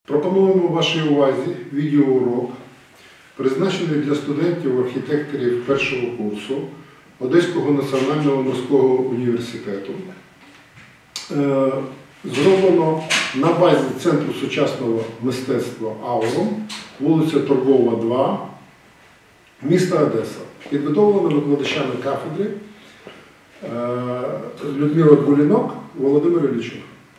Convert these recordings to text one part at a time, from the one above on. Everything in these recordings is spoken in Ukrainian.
Пропонуємо вашій увазі відеоурок, призначений для студентів-архітекторів першого курсу Одеського національного морського університету. Зроблено на базі Центру сучасного мистецтва «Аурум», вулиця Торгова, 2, міста Одеса. Підготовлено викладачами кафедри Людмила Булінок, Володимир Іллічук.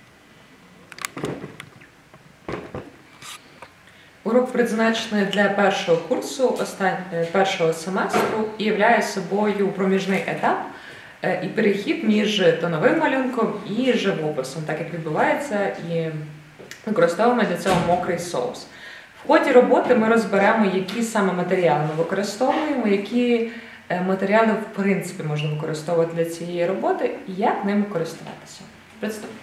Урок призначений для першого курсу, першого семестру і являє собою проміжний етап і перехід між тоновим малюнком і живописом, так як відбувається, і використовуємо для цього мокрий соус. В ході роботи ми розберемо, які саме матеріали ми використовуємо, які матеріали в принципі можна використовувати для цієї роботи і як ними користуватися. Приступимо.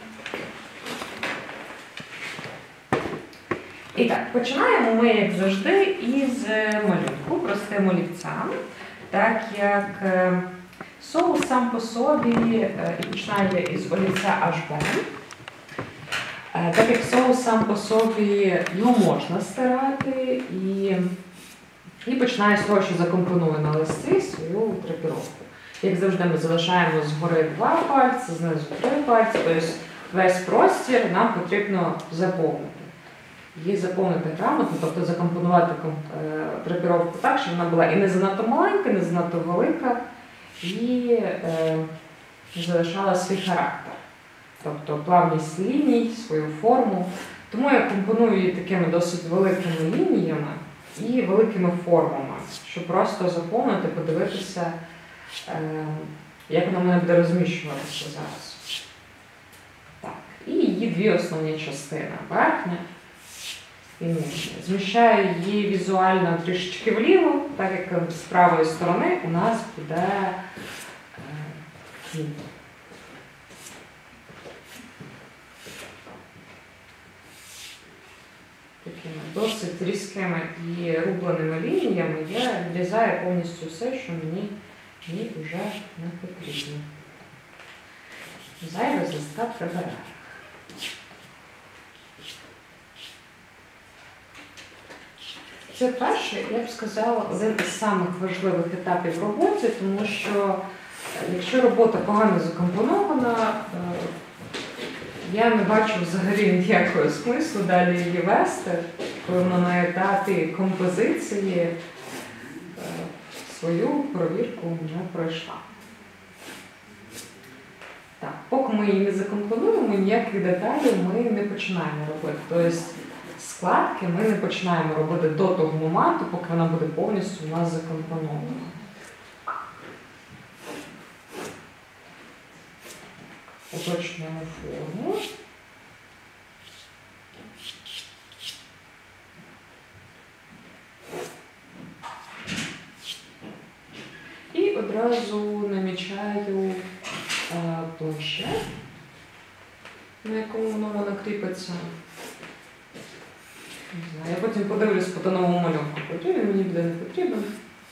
І так, починаємо ми, як завжди, із малюнку простим олівцям, так як соус сам по собі і починає із олівця HB. Так як соус сам по собі, його можна стирати і починає з того, що закомпонує на листі свою драпіровку. Як завжди, ми залишаємо згори 2 пальці, знизу 3 пальці, тобто весь простір нам потрібно заповнити. Її заповнити грамотно, тобто закомпонувати драпіровку так, щоб вона була і не занадто маленька, не занадто велика, і залишала свій характер. Тобто плавність ліній, свою форму. Тому я компоную її такими досить великими лініями і великими формами, щоб просто заповнити, подивитися, як вона в мене буде розміщуватися зараз. Так. І її дві основні частини. Верхня і нижня. Зміщаю її візуально трішечки вліво, так як з правої сторони у нас буде кінь. Такими досить різкими і рубленими лініями я відрізаю повністю все, що мені вже не потрібно. Зайве з листка прибираю. Це перший, я б сказала, один із самих важливих етапів роботи, тому що якщо робота погано закомпонована, я не бачу взагалі ніякого смислу далі її вести, коли вона на етапі композиції свою провірку не пройшла. Так, поки ми її не закомпонуємо, ніяких деталей ми не починаємо робити. Тобто складки ми не починаємо робити до того моменту, поки вона буде повністю у нас закомпонована. Уточнюємо форму. І одразу намічаю планшет, на якому воно кріпиться. Я потім подивлюсь по тоновому малюнку, потрібен мені буде, не потрібен.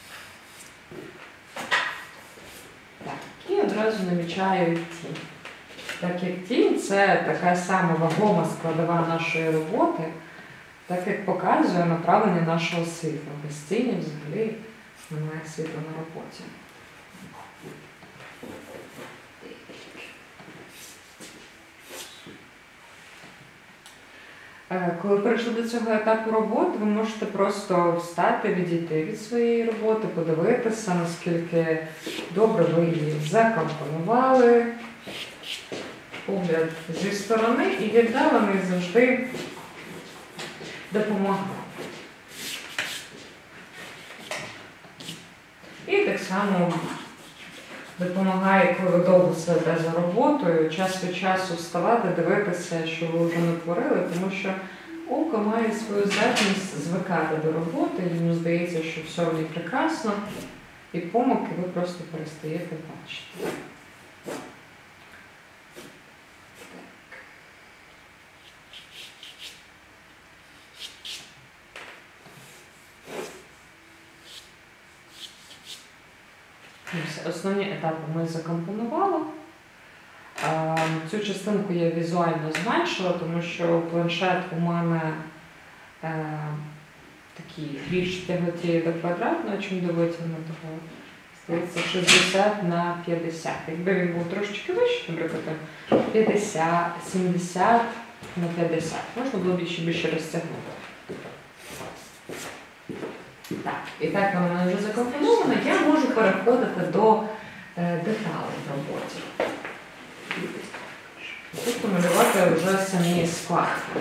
Так, і одразу намічаю тінь. Так як тінь – це така сама вагома складова нашої роботи, так як показує направлення нашого світла. Без тіні взагалі немає світла на роботі. Коли перейшли до цього етапу роботи, ви можете просто встати, відійти від своєї роботи, подивитися, наскільки добре ви її закомпонували. Погляд зі сторони і віддалений завжди допомагає. І так само допомагає, коли ви довго сидите за роботою, час від часу вставати, дивитися, що ви вже натворили, тому що око має свою здатність звикати до роботи, йому здається, що все в ній прекрасно, і помилки ви просто перестаєте бачити. Основні етапи ми закомпонували. Цю частинку я візуально зменшила, тому що планшет у мене такі більш тяготі до квадратного, чим до витягнутого. Здається, 60 на 50. Якби він був трошечки вищий, наприклад, 50, 70 на 50. Можна було б ще більше розтягнути. Так, і так воно в мене вже закомпоновано, я можу переходити до деталей в роботі. Тут помалювати вже самі складки.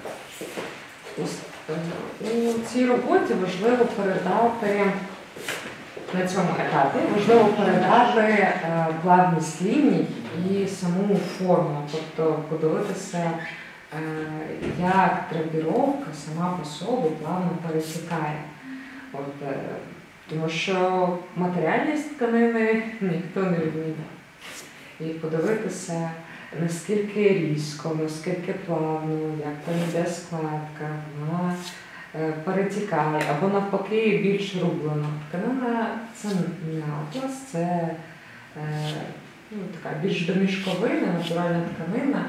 У цій роботі важливо передати, на цьому етапі, важливо передати плавність ліній і саму форму, тобто подивитися, як драпіровка сама по собі плавно пересікає. Тому що матеріальність тканини ніхто не відміняє. І подивитися, наскільки різко, наскільки плавно, як там йде складка, вона перетікає, або навпаки більш рублена. Тканина – це не атлас, це така більш домішковина, натуральна тканина,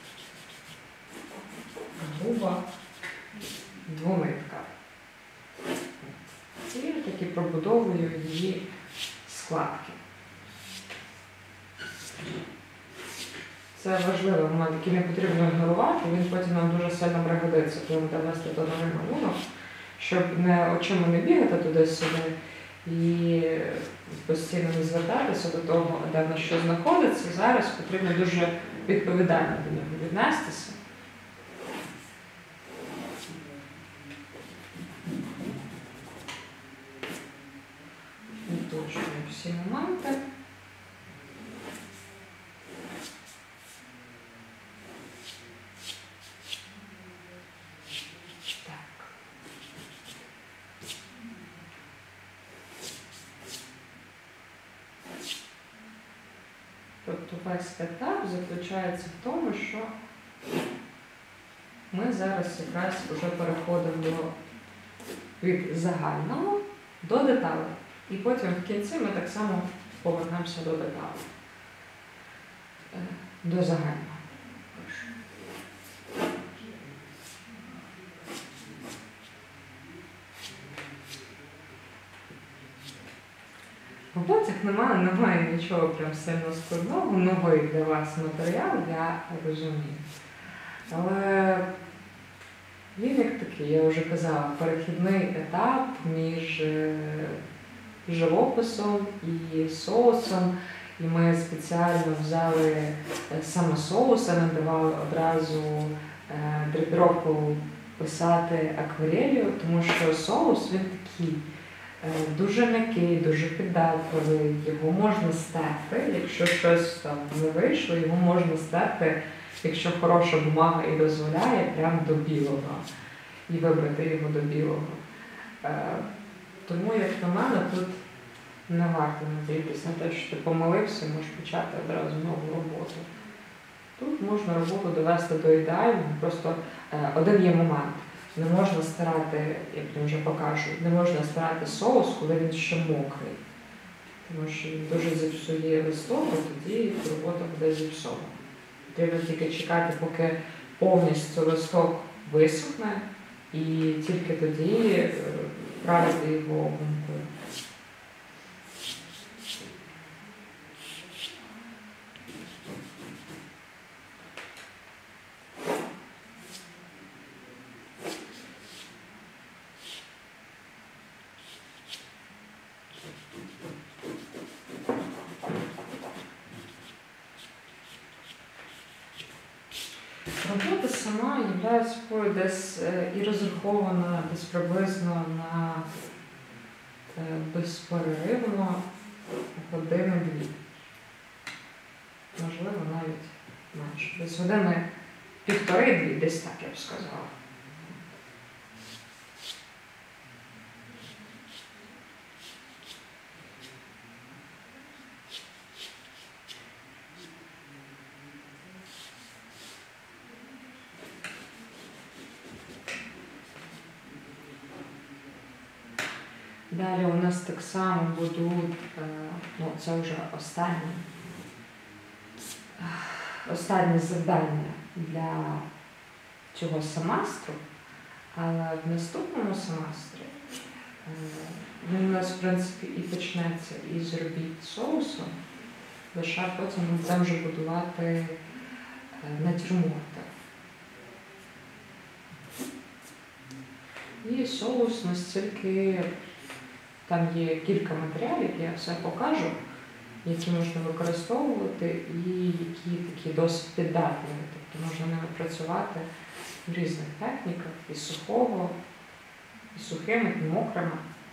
груба, двонитка. І таки пробудовую її складки. Це важливий момент, який не потрібно ігнорувати, він потім нам дуже сильно пригодиться, коли буде вести до новий малюнок, щоб очима не бігати туди-сюди і постійно не звертатися до того, де на що знаходиться. Зараз потрібно дуже відповідально до нього віднестися. Уточнюю всі моменти. Тобто весь етап заключається в тому, що ми зараз якраз вже переходимо від загального до деталей. І потім в кінці ми так само повернемося до деталей. До загального. В роботах немає нічого прям сильно складного, новий для вас матеріал, я розумію. Але він як такий, я вже казала, перехідний етап між живописом і соусом. І ми спеціально взяли саме соус, а не давали одразу драпіровку писати акварелью, тому що соус він такий дуже м'який, дуже піддатливий, його можна стерти, якщо щось там не вийшло, його можна стерти, якщо хороша бумага і дозволяє, прямо до білого, і вибрати його до білого. Тому, як на мене, тут не варто надіятися на те, що ти помилився, можеш почати одразу нову роботу. Тут можна роботу довести до ідеального, просто один є момент. Не можна стирати, як я вже покажу, не можна стирати соус, коли він ще мокрий. Тому що він дуже зіпсує листок, а тоді робота буде зіпсована. Треба тільки чекати, поки повністю листок висохне, і тільки тоді правити його гумкою. Робота сама є собою десь і розрахована десь приблизно на безперервно години-дві. Можливо, навіть менше. Десь години півтори-дві, десь так я б сказала. Далі у нас так само будуть, це вже останнє завдання для цього семестру. Але в наступному семестрі він у нас, в принципі, і почнеться із робіт соусу, лише потім ми будемо вже будувати натюрморти. І соус настільки, там є кілька матеріалів, я все покажу, які можна використовувати і які такі досить піддатні. Тобто можна ними працювати в різних техніках, і сухого, і сухими, і мокрими.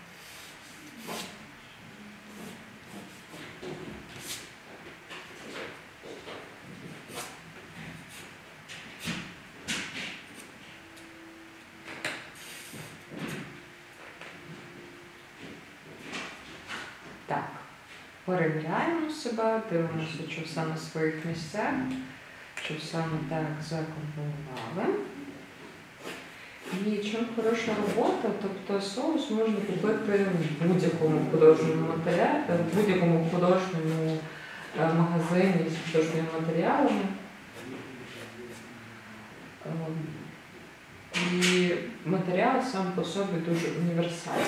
Так, перевіряємо себе, дивимося, чи все на своїх місцях, чи все ми так закомпонували. І чим хороша робота, тобто соус можна купити в будь-якому художньому матеріалі, в будь-якому художньому магазині з художніми матеріалами. І матеріал сам по собі дуже універсальний.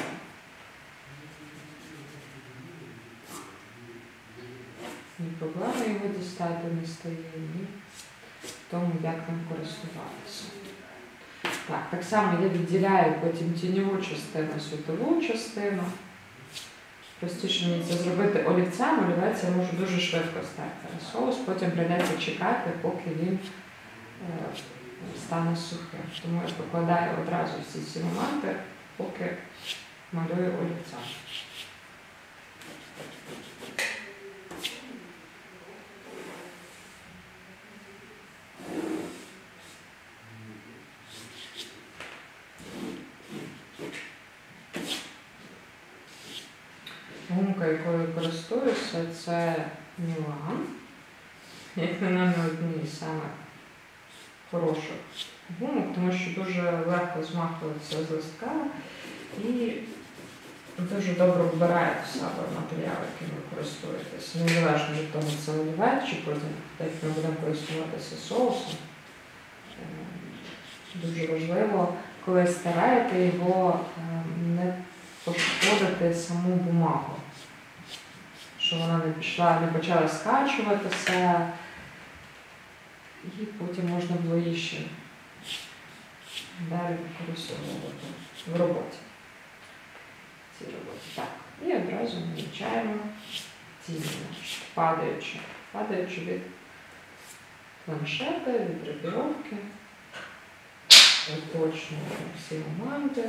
Ні проблеми його дістати не стає, ні в тому, як ним користуватися. Так само я відділяю потім тіньову частину, світлову частину. Простіше мені це зробити олівцем, олівець я можу дуже швидко стерти. Соус потім прийдеться чекати, поки він стане сухим. Тому я покладаю одразу всі ці моменти, поки малюю олівцем. Гумка, якою я користуюся, це Мілан. Як на мене, одні з самих хороших гумок, тому що дуже легко змахується з листка і дуже добре вбирає в себе матеріал, яким ви користуєтесь. Незалежно від того, це олівець, чи потім, як ми будемо користуватися соусом. Дуже важливо, коли стараєте його, не пошкодити саму бумагу, щоб вона не почала скачуватися, і потім можна було її ще далі використовувати в роботі. Так, і одразу намічаємо тіні, падаючи від планшета, від драпіровки, уточнюємо всі моменти.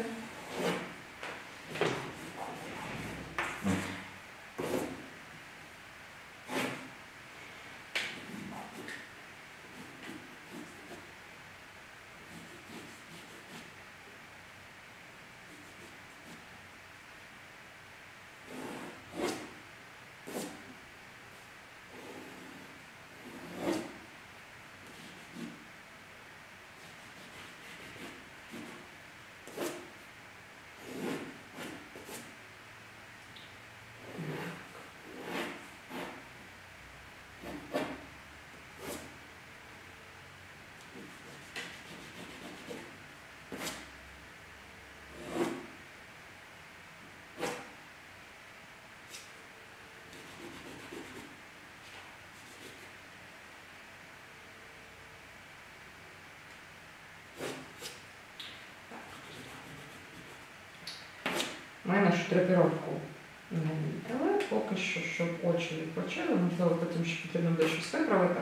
Ми нашу драпіровку намітили, поки що, щоб очі відпочили, можливо, потім ще потрібно буде щось виправити.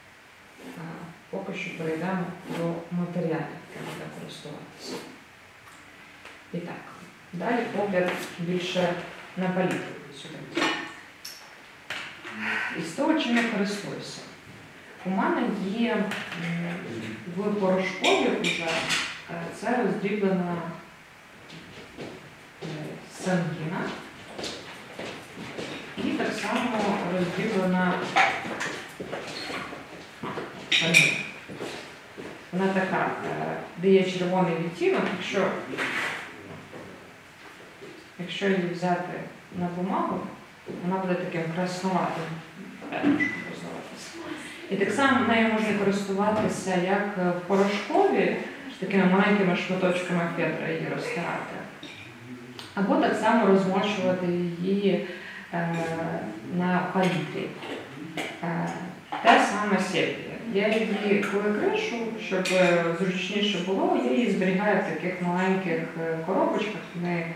Поки що перейдемо до матеріалів, якими будемо користуватися. І так, далі погляд більше на палітру сюди. Із того, чим я користуюся. У мене є в порошкові вже це роздріблена сангіна і так само роздріблена сангіна. Вона така, дає червоний відтінок, якщо її взяти на бумагу, вона буде таким краснуватим. І так само нею можна користуватися як в порошкові, такими маленькими шматочками фетра її розтирати. Або так само розмочувати її на палітрі. Те саме сепія. Я її, коли кришу, щоб зручніше було, я її зберігаю в таких маленьких коробочках, вони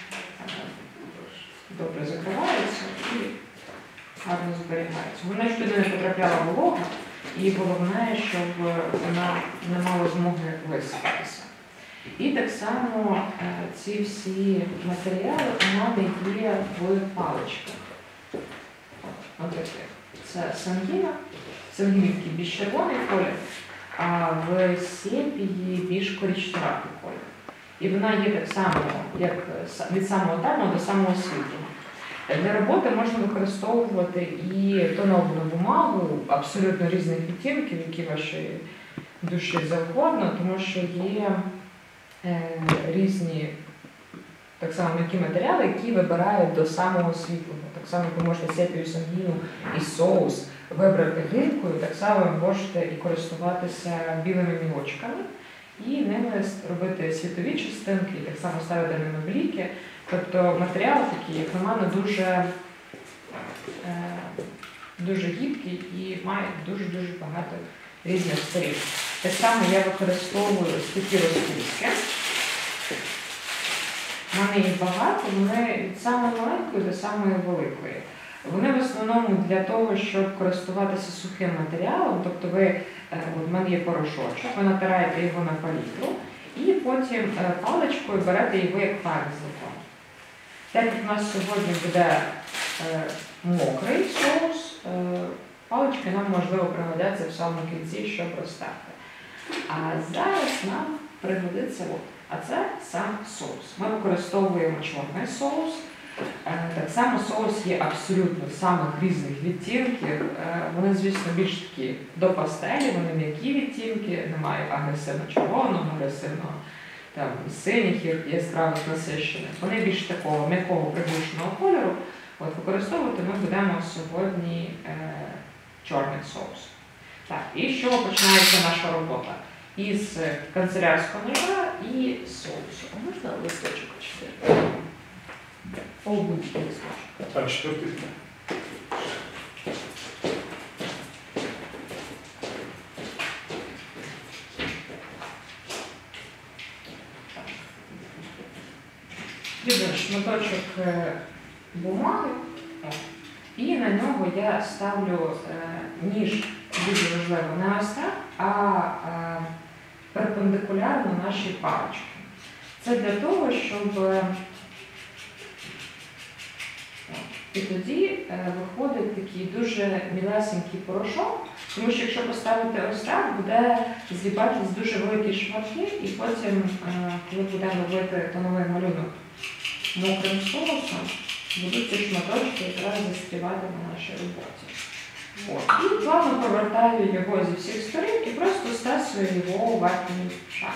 добре закриваються і гарно зберігаються. Вона ж туди не потрапляла волога, і головне, щоб вона не мала змоги висипатися. І так само ці всі матеріали у мене є в паличках. Ось таке. Це сангіна. Сангінівки більш червоний колір, а в сепії більш коричневатий колір. І вона є так само, як від самого темного до самого світлого. Для роботи можна використовувати і тоновану бумагу абсолютно різних відтінків, які вашій душі завгодно, тому що є різні так само м'які матеріали, які вибирають до самого світлого. Так само ви можете сепію, сангіну і соус вибрати гибкою, так само ви можете і користуватися білими мілочками і ними робити світові частинки, і так само ставити ними бліки. Тобто матеріал такий, як на мене, дуже гібкий і має дуже-дуже багато різних сторін. Так само я використовую ось такі розписки. У мене їх багато, вони від самої маленької до самої великої. Вони в основному для того, щоб користуватися сухим матеріалом, тобто в мене є порошочок, ви натираєте його на палітру і потім паличкою берете його як фарб. Так як у нас сьогодні буде мокрий соус, палички нам можливо пригодяться в самому кінці, щоб розтерти. А зараз нам пригодиться а це сам соус. Ми використовуємо чорний соус. Так само соус є абсолютно самих різних відтінків. Вони, звісно, більш такі до пастелі, вони м'які відтінки, немає агресивно-червоного, агресивного синіх, яскравих насищених. Вони більш такого м'якого приглушеного кольору. От використовувати ми будемо сьогодні чорний соус. Так, і з чого починається наша робота? Із канцелярського ножа і соусу. А можна листочок 4? О, будь-який листочок. Так, 4. Візьмемо шматочок бумаги, і на нього я ставлю ніж, дуже важливо, не ось так, а перпендикулярно нашій паличці. Це для того, щоб і тоді виходить такий дуже мілесенький порошок, тому що якщо поставити ось так, буде зліпатись дуже великі шматки, і потім, коли будемо робити тоновий малюнок мокрим соусом, будуть ці шматочки якраз застрівати на нашій роботі. І плавно повертаю його зі всіх сторін і просто стесую його у верхній шар.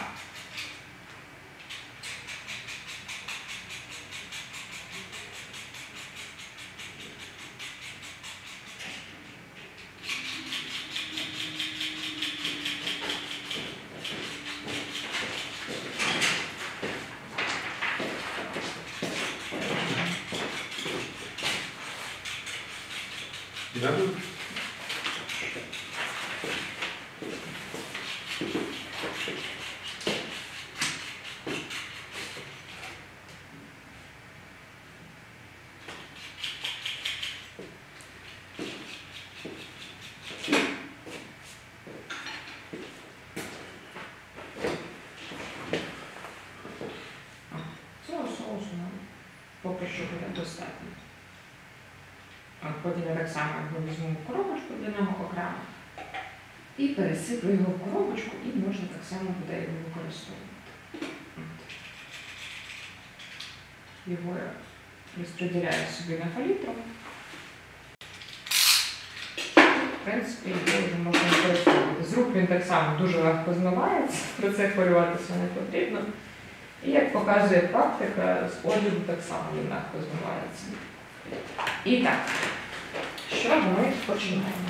Дякую. Цього соусу нам поки що буде достатньо. Потім я так само візьму коробочку для нього окремо і пересиплю його в коробочку, і можна так само буде його використовувати. Його я розподіляю собі на палітру. В принципі, його вже можна використовувати. З рук він так само дуже легко змивається, про це хвилюватися не потрібно. І як показує практика, з одягу так само він легко змивається. І так, що ми починаємо?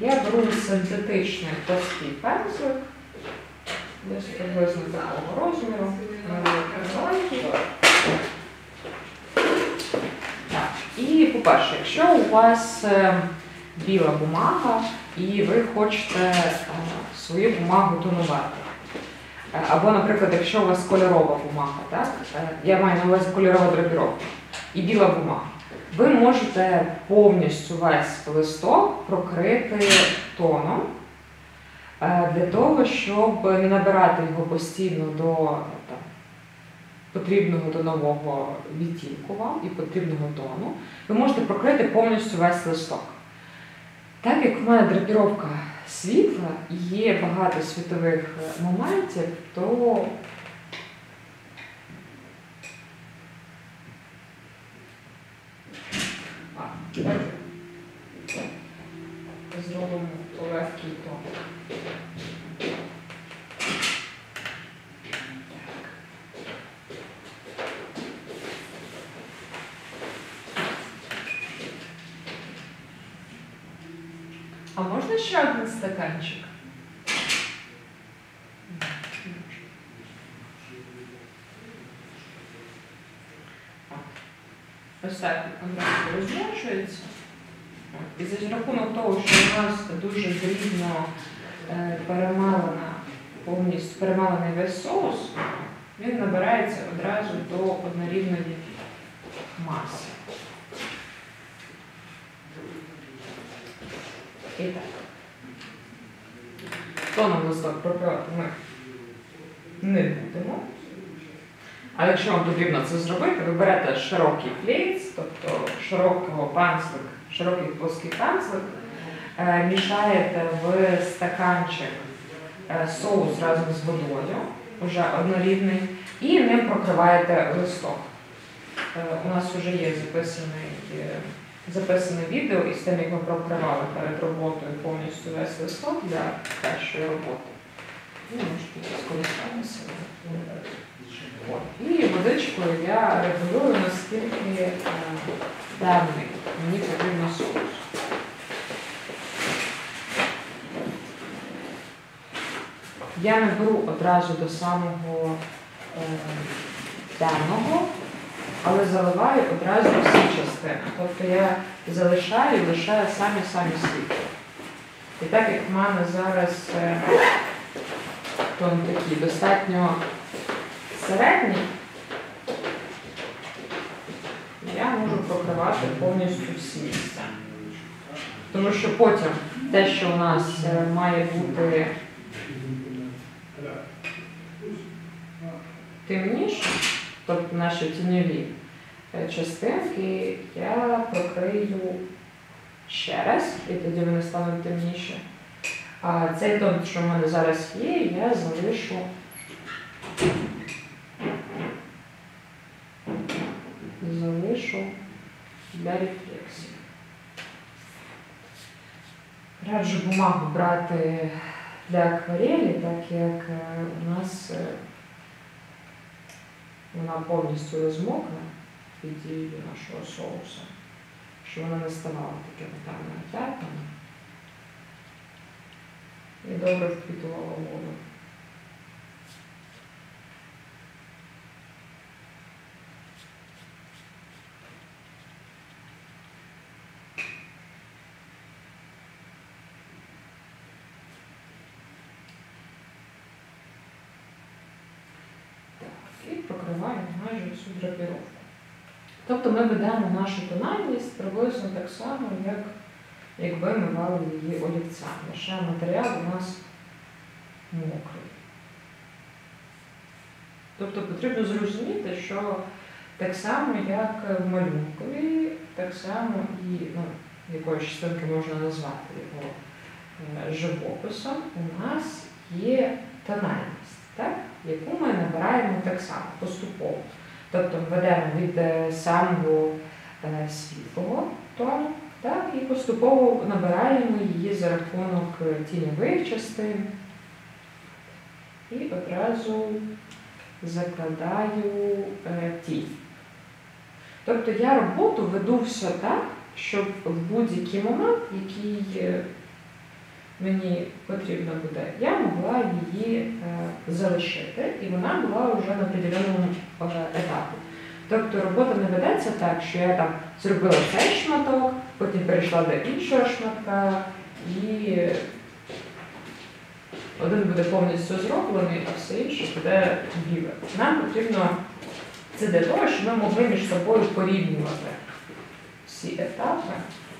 я беру синтетичний плоский пензлик, десь приблизно такого розміру. Так. І, по-перше, якщо у вас біла бумага і ви хочете свою бумагу тонувати, або, наприклад, якщо у вас кольорова бумага, так? Я маю на увазі кольорова драпіровка і біла бумага, ви можете повністю весь листок прокрити тоном, для того, щоб не набирати його постійно до потрібного тонового відтінку вам і потрібного тону, ви можете прокрити повністю весь листок. Так як в мене драпіровка світла і є багато світових моментів, то зробимо легкий тон. А можна ще один стаканчик? Ось так одразу розмочується. І за рахунок того, що у нас дуже дрібно повністю перемалений весь соус, він набирається одразу до однорідної маси. І так. Тоном листок пропивати ми не будемо. А якщо вам потрібно це зробити, ви берете широкий плейц, тобто широкий плоский пензлик, мішаєте в стаканчик соус разом з водою, вже однорідний, і ним прокриваєте листок. У нас вже є записане відео із тим, як ми прокривали перед роботою повністю весь листок для кращої роботи. І можете скористатися. І водичкою я регулюю, наскільки темний мені потрібно соус. Я не беру одразу до самого темного, але заливаю одразу всі частини. Тобто я залишаю лише самі світло. І так як в мене зараз тон такий достатньо середній, я можу прокривати повністю всі місця. Тому що потім те, що у нас має бути темніше, тобто наші тіньові частинки, я прокрию ще раз, і тоді вони стануть темніші. А цей тон, що в мене зараз є, я залишу для рефлексії. Раджу бумагу брати для акварелі, так як у нас вона повністю розмокне під дією нашого соусу, щоб вона не ставала такими темними п'ятнами і добре впитувала воду. І прокриваємо майже всю драпіровку. Тобто ми ведемо нашу тональність приблизно так само, якби ми мали її олівцем. Лише матеріал у нас мокрий. Тобто потрібно зрозуміти, що так само, як в малюнкові, так само і якоїсь частинки можна назвати його живописом, у нас є тональність, так? Яку ми набираємо так само, поступово. Тобто ведемо від самого світлого тону, так, і поступово набираємо її за рахунок тіньових частин і одразу закладаю тінь. Тобто я роботу веду все так, щоб в будь-який момент, який мені потрібна буде, я могла її залишити, і вона була вже на определеному етапі. Тобто робота не ведеться так, що я там зробила цей шматок, потім перейшла до іншого шматка, і один буде повністю зроблений, а все інше буде біле. Нам потрібно це для того, щоб ми могли між собою порівнювати всі етапи.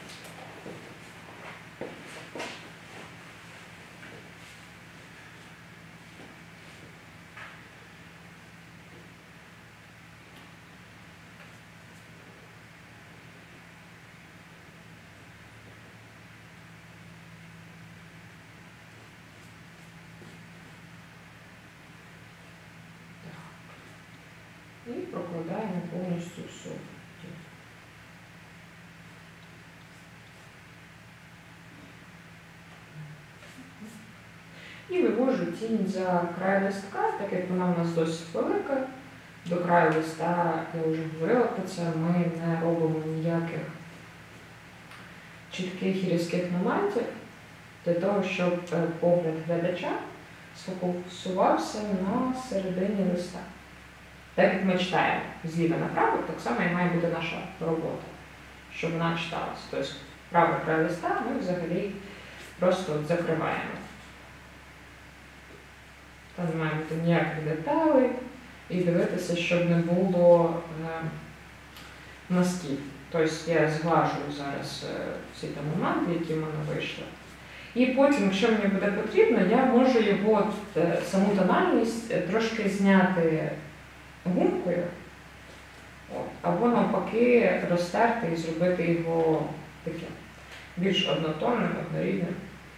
І прокладаємо повністю всю. І вивожу тінь за край листка, так як вона у нас досить велика. До краю листа, я вже говорила про це, ми не робимо ніяких чітких і різких моментів для того, щоб погляд глядача сфокусувався на середині листа. Так як ми читаємо зліва направо, так само і має бути наша робота, щоб вона читалася. Тобто правий край листа ми взагалі просто закриваємо. Там не має бути ніяких деталей і дивитися, щоб не було носків. Тобто я зглажую зараз всі ті моменти, які в мене вийшли. І потім, якщо мені буде потрібно, я можу його, саму тональність, трошки зняти гумкою, або навпаки розтерти і зробити його таким більш однотонним, однорідним.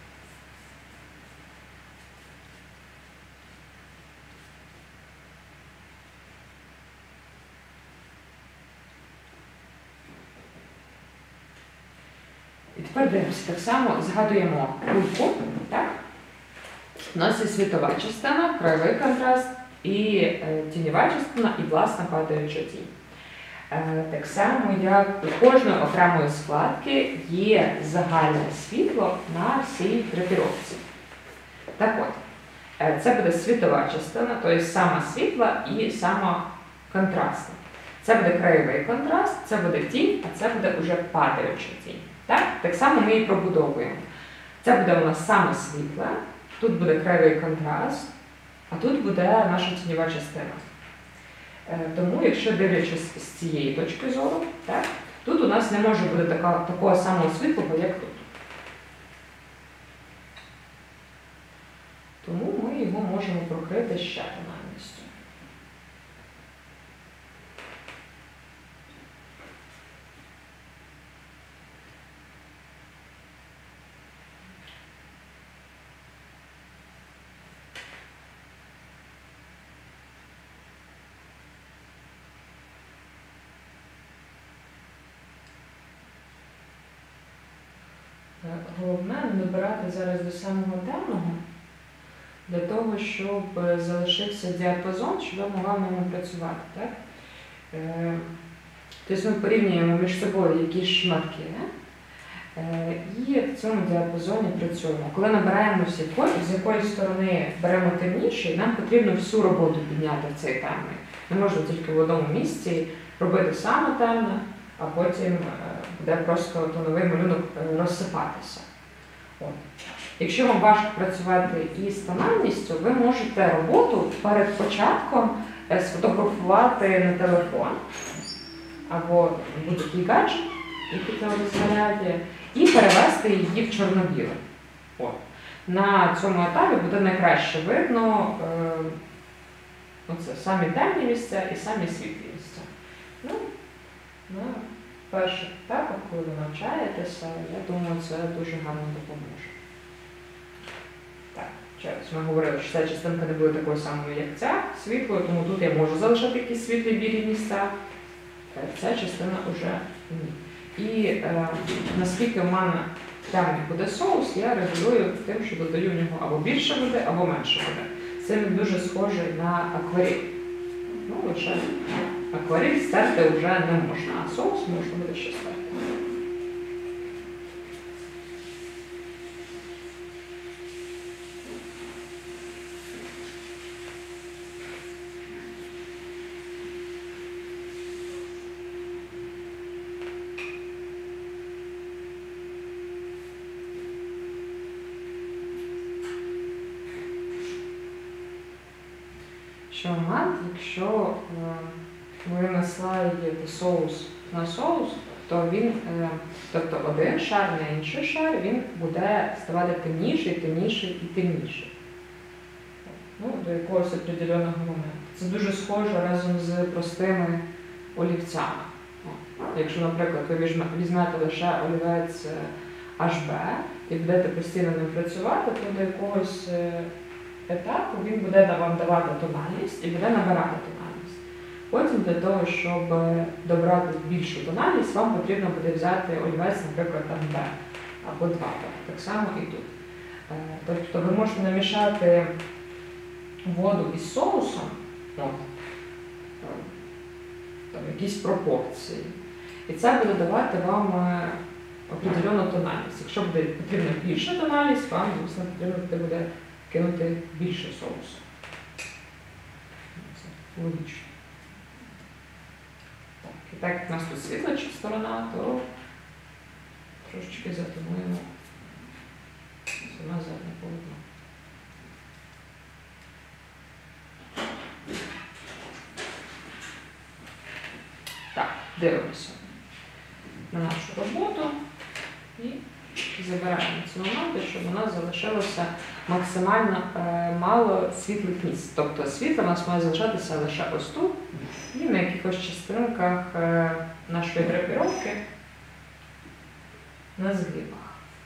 І тепер дивимося, так само згадуємо кульку, так? У нас є світова частина, краєвий контраст, і тіньова частина, і власна падаюча тінь. Так само, як у кожної окремої складки є загальне світло на всій драпіровці. Так от, це буде світова частина, тобто сама світла і сама контрастна. Це буде краєвий контраст, це буде тінь, а це буде вже падаюча тінь. Так само ми її пробудовуємо. Це буде у нас саме світла, тут буде краєвий контраст, а тут буде наша тіньова частина. Тому, якщо дивлячись з цієї точки зору, так, тут у нас не може бути такого самого світлого, як тут. Тому ми його можемо прокрити ще тональністю. Головне не добирати зараз до самого темного, для того, щоб залишився діапазон, щоб я могла в ньому працювати. Так? Тобто ми порівнюємо між собою якісь шматки, і в цьому діапазоні працюємо. Коли набираємо з якої сторони беремо темніший, нам потрібно всю роботу підняти в цей темний. Не можна тільки в одному місці робити саме темне, а потім буде просто тоновий малюнок розсипатися. От. Якщо вам важко працювати із тональністю, ви можете роботу перед початком сфотографувати на телефон або будь-який гаджет, який там розгляді, і перевести її в чорно-біле. На цьому етапі буде найкраще видно самі темні місця і самі світлі місця. На перших етапах, коли ви навчаєтеся, я думаю, це дуже гарно допоможе. Так, ми говорили, що ця частинка не буде такою самою, як ця, світлою, тому тут я можу залишати якісь світлі білі місця. Ця частина вже ні. І наскільки в мене темний буде соус, я регулюю тим, що додаю в нього або більше води, або менше води. Це він дуже схожий на акварель. Лише акварель стерти вже не можна, а соус можна буде ще стерти. що момент, якщо ви наслаєте соус на соус, то він, тобто один шар на інший шар, він буде ставати темніший, темніший і темніший. Ну, до якогось определеного моменту. Це дуже схоже разом з простими олівцями. Якщо, наприклад, ви візьмете лише олівець HB і будете постійно ним працювати, то до якогось етапу він буде вам давати тональність і буде набирати тональність. Потім для того, щоб добрати більшу тональність, вам потрібно буде взяти олівець, наприклад, HB або 2. Так само і тут. Тобто ви можете намішати воду із соусом, там, якісь пропорції. І це буде давати вам определену тональність. Якщо буде потрібна більша тональність, вам, звісно, потрібно буде кинути більше соусу. Це логічно. Так, і так як у нас тут світла сторона, то трошечки затонуємо саме заднє полотно. Так, дивимося на нашу роботу і забираємо ці моменти, щоб у нас залишилося максимально мало світлих місць. Тобто світло у нас має залишатися лише ось тут і на якихось частинках нашої драпіровки на згибах.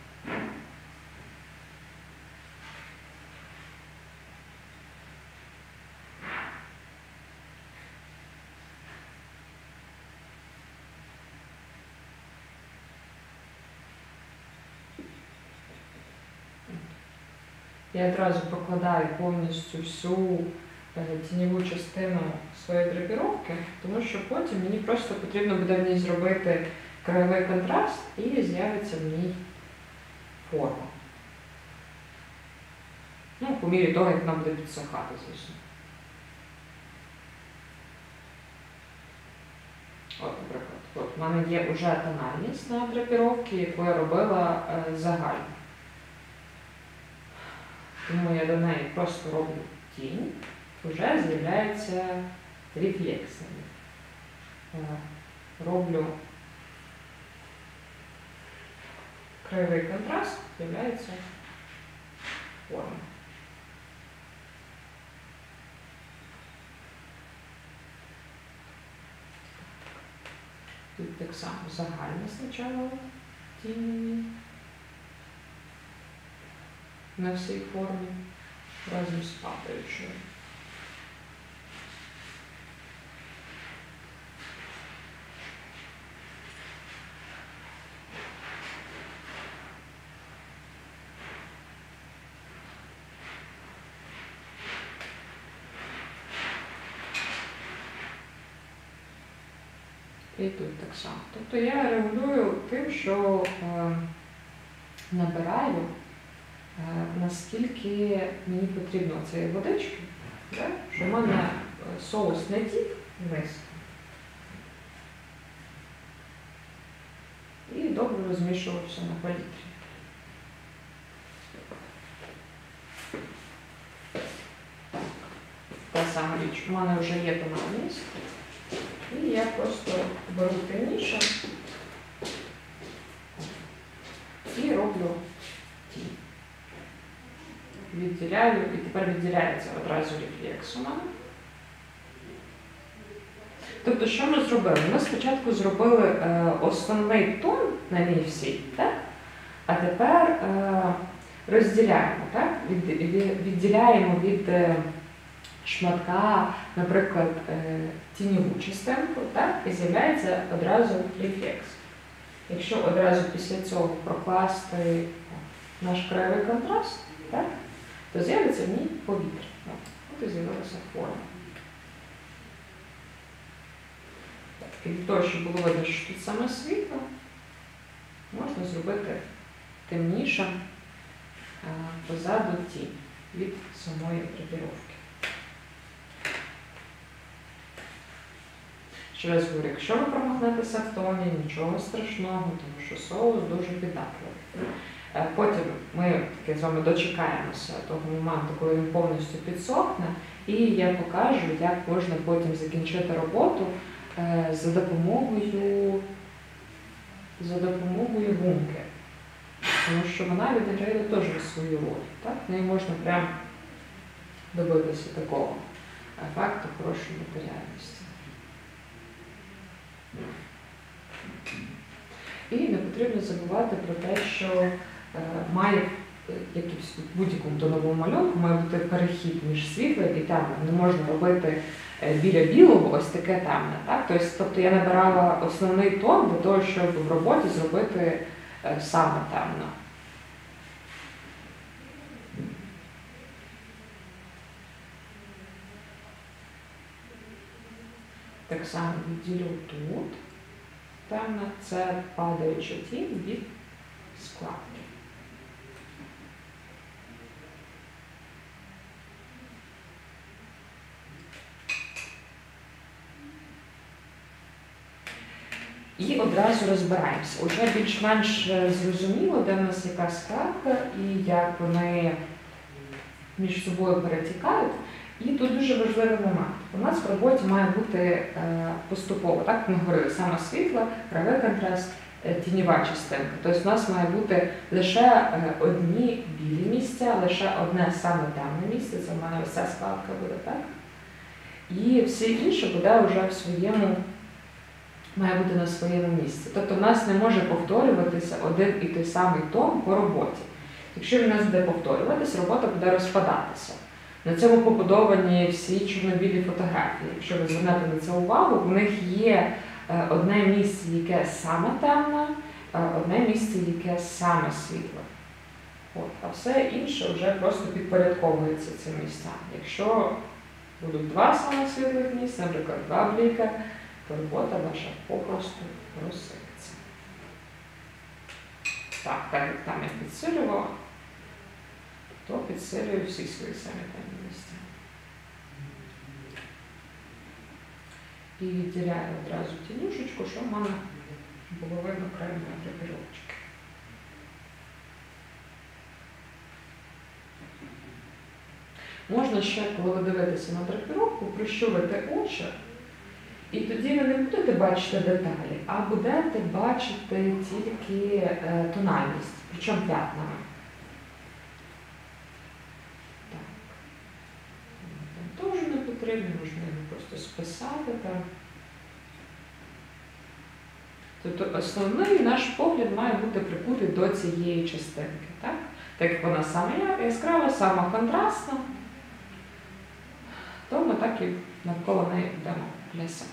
Я одразу прокладаю повністю всю тіньову частину своєї драпіровки, тому що потім мені просто потрібно буде в ній зробити краєвий контраст і з'явиться в ній форма. Ну, по мірі того, як вона буде підсихати, звісно. От, наприклад, от в мене є вже тональність на драпіровці, яку я робила загально. Тому я до неї просто роблю тінь, вже з'являється рефлексами. Роблю краєвий контраст, з'являється форма. Тут так само загальне спочатку тінь на всій формі разом з падаючою. І тут так само. Тобто я регулюю тим, що набираю, наскільки мені потрібно цієї водички, що в мене соус не тік вниз. І добре розмішувався на палітрі. Та сама річ. У мене вже є тональність. І я просто беру темніше і роблю тінь. Відділяю, і тепер відділяється одразу рефлекс у мене. Тобто, що ми зробили? Ми спочатку зробили основний тон на ній всій, так? А тепер розділяємо, так? Відділяємо від шматка, наприклад, тіньову частинку, так? І з'являється одразу рефлекс. Якщо одразу після цього прокласти наш краєвий контраст, так? То з'явиться в ній повітря. От і з'явилася форма. І для того, щоб було видно, що тут саме світло, можна зробити темніше позаду тінь від самої драпіровки. Ще раз говорю, якщо ви промахнетеся в тоні, нічого страшного, тому що соус дуже піддатливий. Потім ми з вами дочекаємося того моменту, коли він повністю підсохне, і я покажу, як можна потім закінчити роботу за допомогою гумки. Тому що вона відіграє теж свою роль. Так? В неї можна прям добитися такого ефекту хорошої матеріальності. І не потрібно забувати про те, що має якийсь в будь-якому тоновому малюнку має бути перехід між світлим і темним. Не можна робити біля білого ось таке темне. Так? Тобто я набирала основний тон для того, щоб в роботі зробити саме темно. Так само відділю тут. Темно це падаюча тінь від складки. І одразу розбираємося. Уже більш-менш зрозуміло, де в нас яка складка і як вони між собою перетікають. І тут дуже важливий момент. У нас в роботі має бути поступово, так, ми говорили, саме світло, правий контраст, тіньова частинка. Тобто у нас має бути лише одні білі місця, лише одне саме темне місце, це в мене ось ця складка буде, так? І все інше буде вже в своєму, має бути на своєму місці. Тобто в нас не може повторюватися один і той самий тон по роботі. Якщо він у нас буде повторюватися, робота буде розпадатися. На цьому побудовані всі чорно-білі фотографії. Якщо ви звернете на це увагу, в них є одне місце, яке саме темне, одне місце, яке саме світле. От. А все інше вже просто підпорядковується цим місцям. Якщо будуть два саме світлих місця, наприклад, два бліка, то робота ваша попросту розсипеться. Так як там я підсилювала, то підсилюю всі свої самі темні місця. І відділяю одразу тінюшечку, щоб в мене було видно крайні драпіровочки. Можна ще, коли ви дивитеся на драпіровку, прищурити очі, і тоді ви не будете бачити деталі, а будете бачити тільки тональність, причому п'ятнами. Теж не потрібно, можна його просто списати там. Тобто основний наш погляд має бути прикутий до цієї частинки. Так як вона саме яскрава, саме контрастна, то ми так і навколо неї будемо плясати.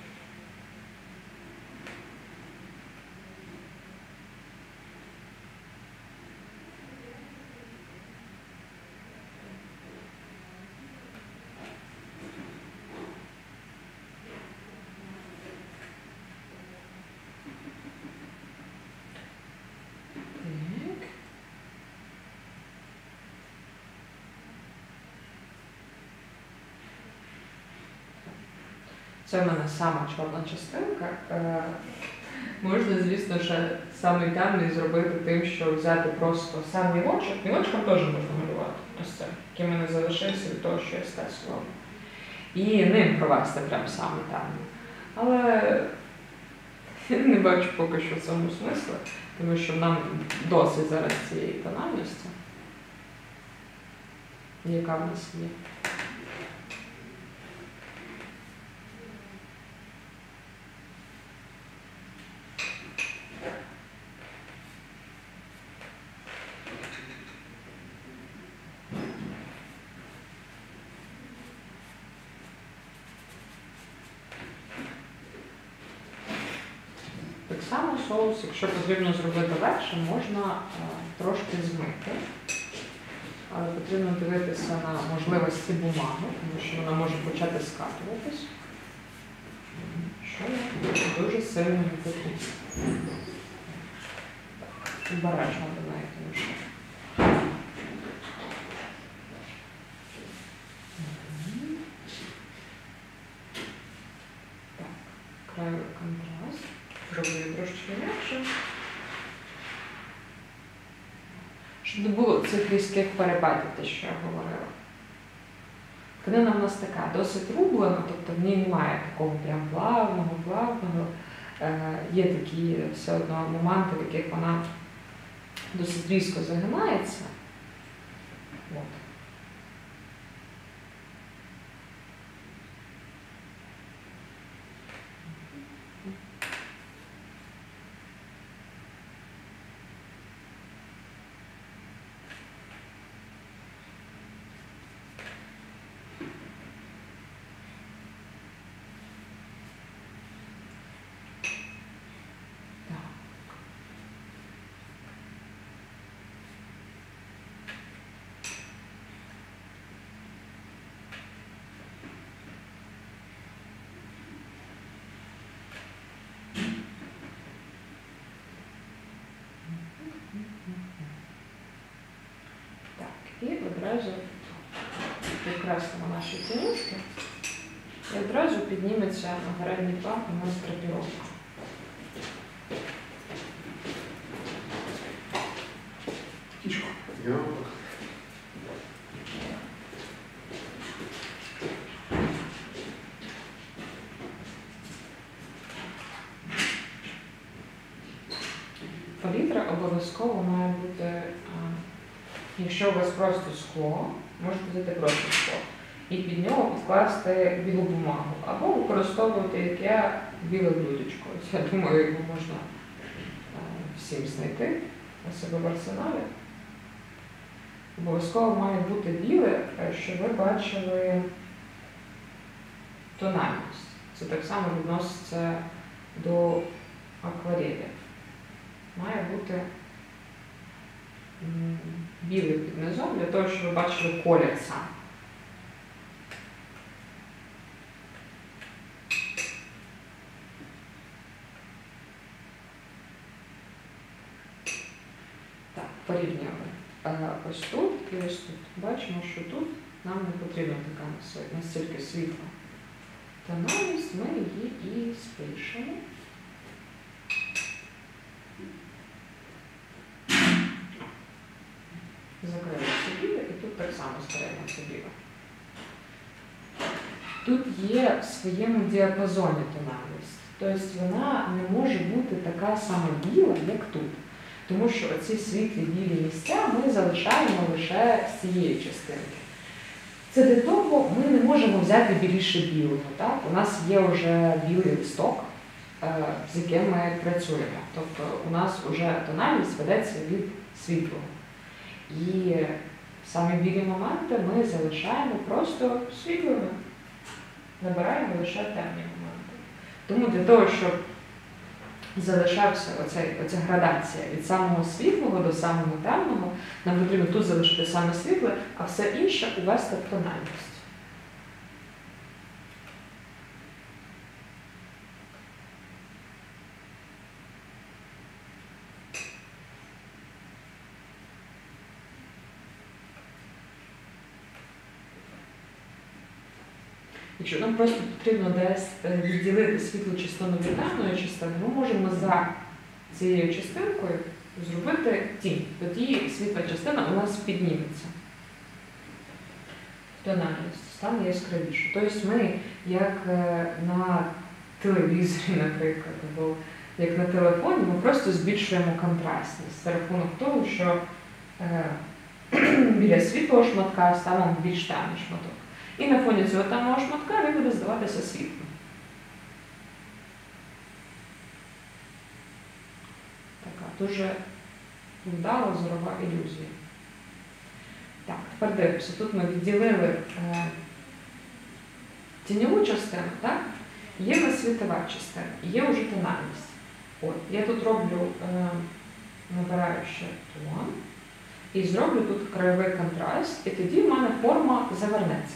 Це в мене сама чорна частинка. Можна, звісно, ще самий темний зробити тим, що взяти просто сам мілочок. Мілочком теж можна малювати. Ось це, який в мене залишився від того, що я стесувала. І ним провести прям саме темний. Але я не бачу поки що в цьому смислу, тому що нам досить зараз цієї тональності, яка в нас є. Так само соус, якщо потрібно зробити легше, можна трошки змити. Але потрібно дивитися на можливості бумаги, тому що вона може почати скатуватись, що дуже сильно не потрібно. Обережно до неї, тому що. Так, крайовий контраст. Зроблю трошки інакше. Щоб не було цих різких перепадів, те, що я говорила. Тканина в нас така досить рублена, тобто в ній немає такого прям плавного. Є такі все одно моменти, в яких вона досить різко загинається. От. І одразу підкреслимо наші тінюшки, і одразу підніметься на передній план у нас драпіровка. Палітра обов'язково має бути. Якщо у вас просто скло, можете взяти просто скло і під нього підкласти білу бумагу. Або використовувати яке біле блюдечко. Я думаю, його можна всім знайти у себе в арсеналі. Обов'язково має бути біле, щоб ви бачили тональність. Це так само відноситься до акварелі. Має бути білий під низом, для того, щоб ви бачили колір сам. Так, порівнюємо. Ось тут і ось тут. Бачимо, що тут нам не потрібна така настільки світла тональність, ми її і спишемо. Закрили собі, і тут так само стараємо собі. Тут є в своєму діапазоні тональність. Тобто вона не може бути така сама біла, як тут. Тому що оці світлі білі місця ми залишаємо лише з цієї частинки. Це для того ми не можемо взяти більше білого. Так? У нас є вже білий листок, з яким ми працюємо. Тобто у нас вже тональність ведеться від світлого. І самі білі моменти ми залишаємо просто світлими, набираємо лише темні моменти. Тому для того, щоб залишався оця градація від самого світлого до самого темного, нам потрібно тут залишити саме світле, а все інше увести в тональність. Якщо нам просто потрібно десь відділити світлу частину від темної частини, ми можемо за цією частинкою зробити тінь. Тоді світла частина у нас підніметься. Тональність стане яскравіше. Тобто ми, як на телевізорі, наприклад, або як на телефоні, ми просто збільшуємо контрастність за рахунок того, що біля світлого шматка ставимо більш темний шматок. І на фоні цього темного шматка він буде здаватися світлом. Така дуже вдала зорова ілюзія. Так, тепер дивимося. Тут ми відділили тіньову частину, так? Є в нас світова частина, є вже тональність. От, я тут роблю, набираю ще тон, і зроблю тут краєвий контраст, і тоді в мене форма завернеться.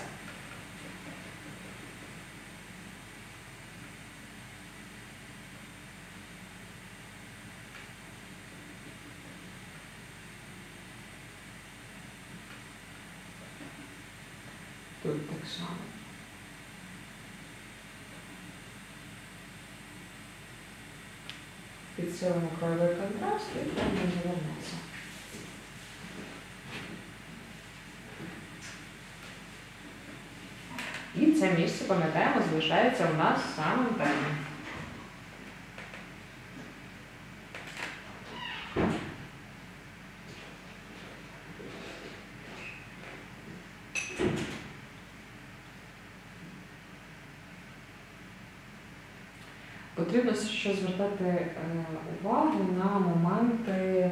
Тут так само. Підсилимо краєвий контраст і форма завернеться. І це місце, пам'ятаємо, залишається у нас самим темним. Потрібно ще звертати увагу на моменти,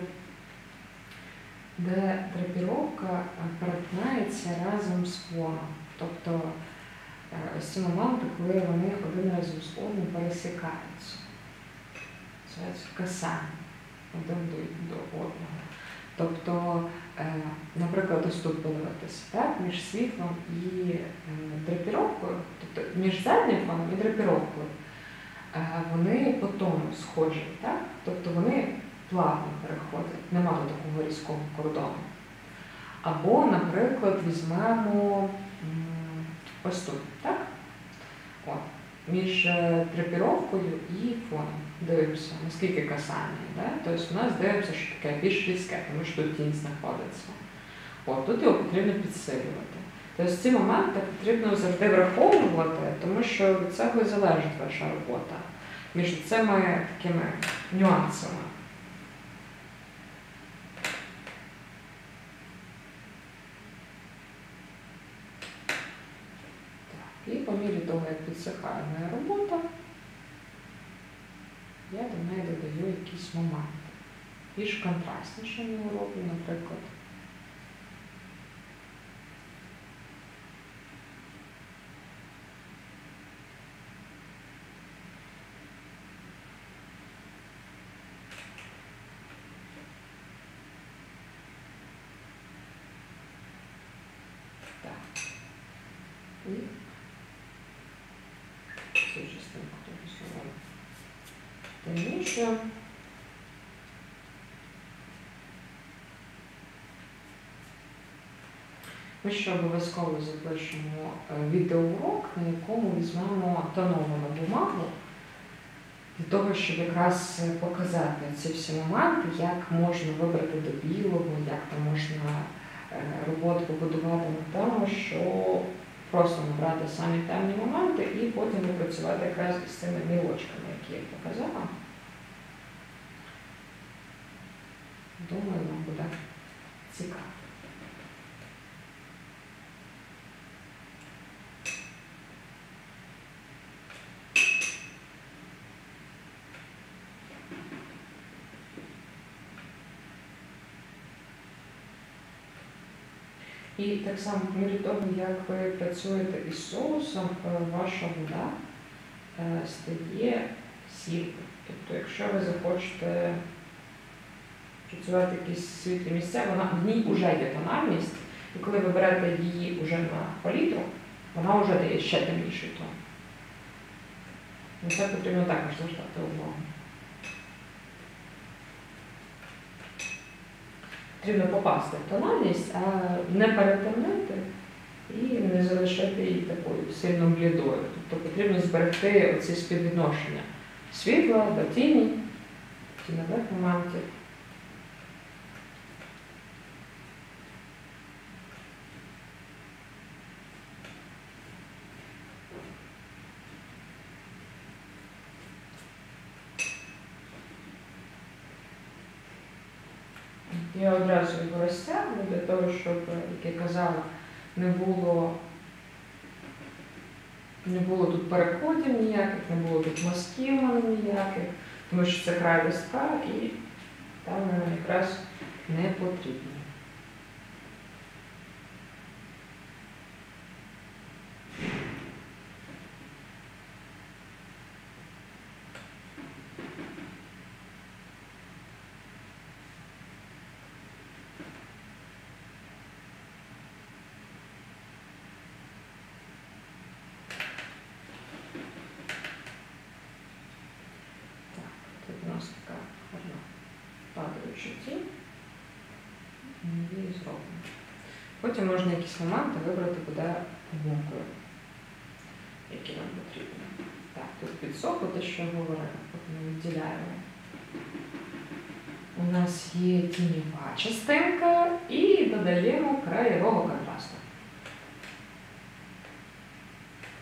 де драпіровка перетинається разом з фоном. Тобто ось ці моменти, коли вони один разом з одним пересікаються. Це касання один до одного. Тобто, наприклад, ось тут подивитися, так, між світлом і драпіровкою, тобто між заднім фоном і драпіровкою, вони по тону схожі, так? Тобто вони плавно переходять, нема такого різкого кордону. Або, наприклад, візьмемо ось тут, так? От, між драпіровкою і фоном. Дивимося, наскільки касання, да? Тобто у нас дивимося, що таке більш різке, тому що тут тінь знаходиться. От, тут його потрібно підсилювати. Тобто ці моменти потрібно завжди враховувати, тому що від цього і залежить ваша робота між цими такими нюансами. Так, і по мірі того, як підсихає моя робота, я до неї додаю якісь моменти. Більш контрастніше я роблю, наприклад. І цю частинку тут темніше. Ми ще обов'язково запишемо відеоурок, на якому візьмемо тоновану бумагу, для того, щоб якраз показати ці всі моменти, як можна вибрати до білого, як там можна роботу побудувати на тому, що просто набрати самі темні моменти і потім випрацювати якраз з цими мілочками, які я показала. Думаю, вам буде цікаво. І так само, по мірі того, як ви працюєте із соусом, ваша вода стає сірою. Тобто, якщо ви захочете працювати якісь світлі місця, в ній вже є тональність, і коли ви берете її вже на палітру, вона вже дає ще темніший тон. На це потрібно також звертати увагу. Потрібно попасти в тональність, а не перетемнити і не залишити її такою сильно блідою. Тобто потрібно зберегти оці співвідношення світла до тіні, тіньових моментів. Я одразу його розтягну для того, щоб, як я казала, не було тут переходів ніяких, не було тут мазків ніяких, тому що це край листка і там нам якраз не потрібно. У нас така гарна падаюча тінь. Її зробимо. Потім можна якісь моменти вибрати буде гумкою, які нам потрібні. Так, тут підсохло те, що говоримо, ми відділяємо. У нас є тіньова частинка і додаємо краєвого контрасту.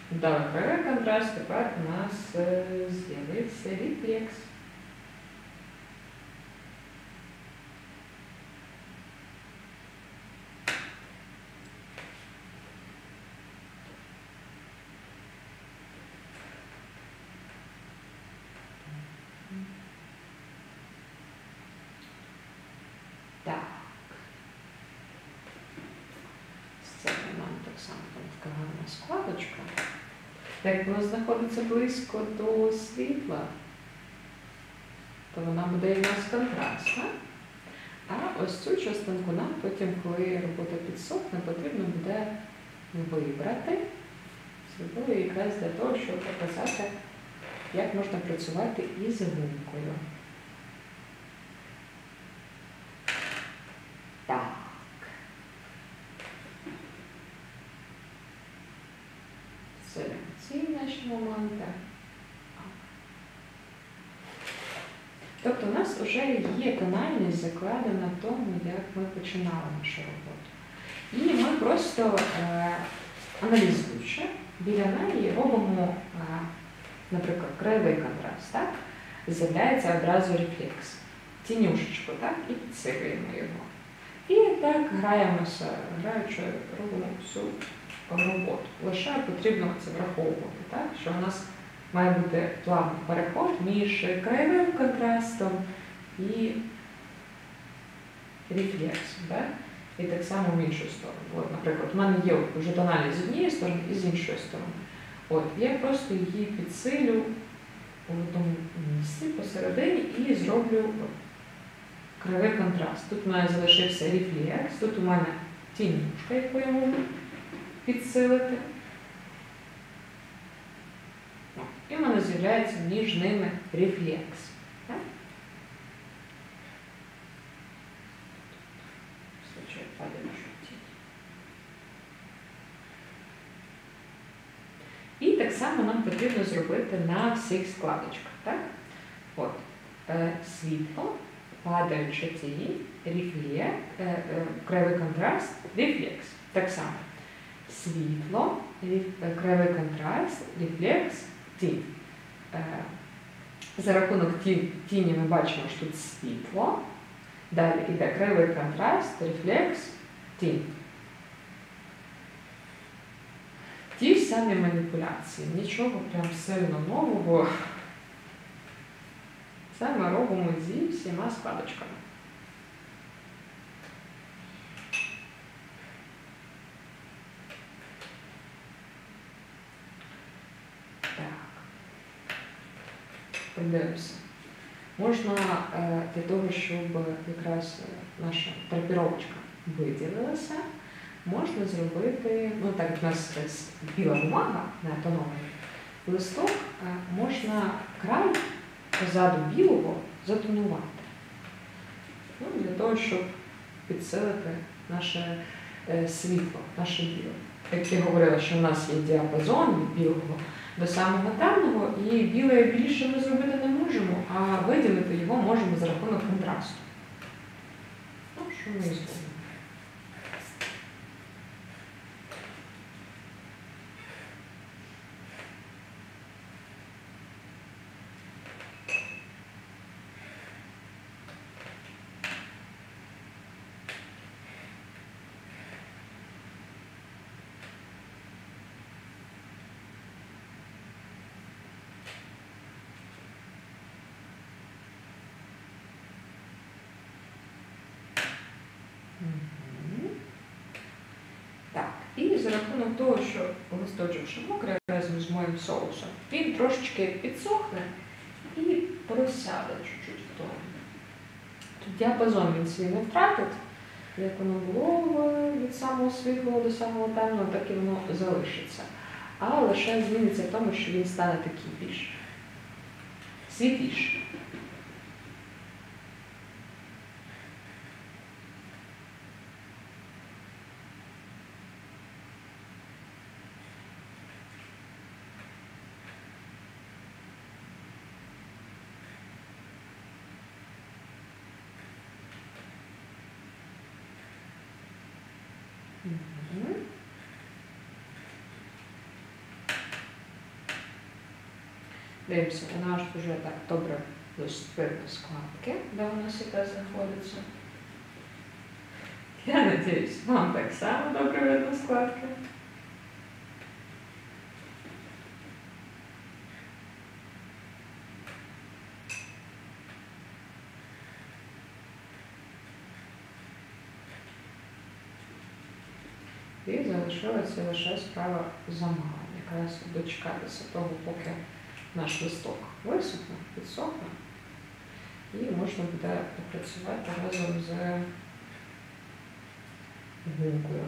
Дали кривий контраст, тепер у нас з'явився рефлекс. Так. Це нам так само там така гарна складочка. Як воно знаходиться близько до світла, то вона буде у нас контрастна. А ось цю частинку нам потім, коли робота підсохне, потрібно буде вибрати. Зробили якраз для того, щоб показати, як можна працювати із гумкою. Так. Це ці наші моменти. Тобто у нас вже є тональність закладена в тому, як ми починали нашу роботу. І ми просто, аналізуючи, біля неї робимо, наприклад, краєвий контраст, так? З'являється одразу рефлекс. Тінюшечку, так? І підсилюємо його. І так граємося, граючи, робимо всю роботу. Лише потрібно це враховувати, так? Що у нас має бути плавний переход між краєвим контрастом і рефлексом. Так? І так само в іншу сторону. От, наприклад, у мене є вже тональність з однієї сторони і з іншої сторони. От, я просто її підсилю у одному місці посередині і зроблю краєвий контраст. Тут у мене залишився рефлекс, тут у мене тінюшка, яку я можу підсилити. І в мене з'являється між ними рефлекс. Так? І так само нам потрібно зробити на всіх складочках. Так? От, світло, падаюча тінь, рефлекс, краєвий контраст, рефлекс. Так само. Світло, краєвий контраст, рефлекс, тінь. За рахунок тіні ми бачимо, що тут світло, далі йде краєвий контраст, рефлекс, тінь. Ті ж самі маніпуляції, нічого прям сильно нового. Це ми робимо зі всіма складочками. Подивимося. Можна для того, щоб якраз наша драпіровочка виділилася, можна зробити, ну так як у нас біла бумага на тонований листок, можна край позаду білого затонувати. Ну, для того, щоб підсилити наше світло, наше біле. Як я говорила, що в нас є діапазон від білого до самого темного, і біле більше ми зробити не можемо, а виділити його можемо за рахунок контрасту. Ну, що ми і зробимо. Так, і за рахунок того, що листочок ще мокрий разом з моїм соусом, він трошечки підсохне і просяде чуть-чуть в тому. Тут діапазон він свій не втратить, як воно було від самого світлого до самого темного, так і воно залишиться. А лише зміниться в тому, що він стане такий більш світліший. Дивимося, вона ж вже так добре видно складки, де вона себе знаходиться. Я надіюсь, вам так само добре видно складки. І залишилася лише справа замалення. Якраз дочекатися того, поки наш листок висохне, підсохне, і можна буде попрацювати разом з гумкою.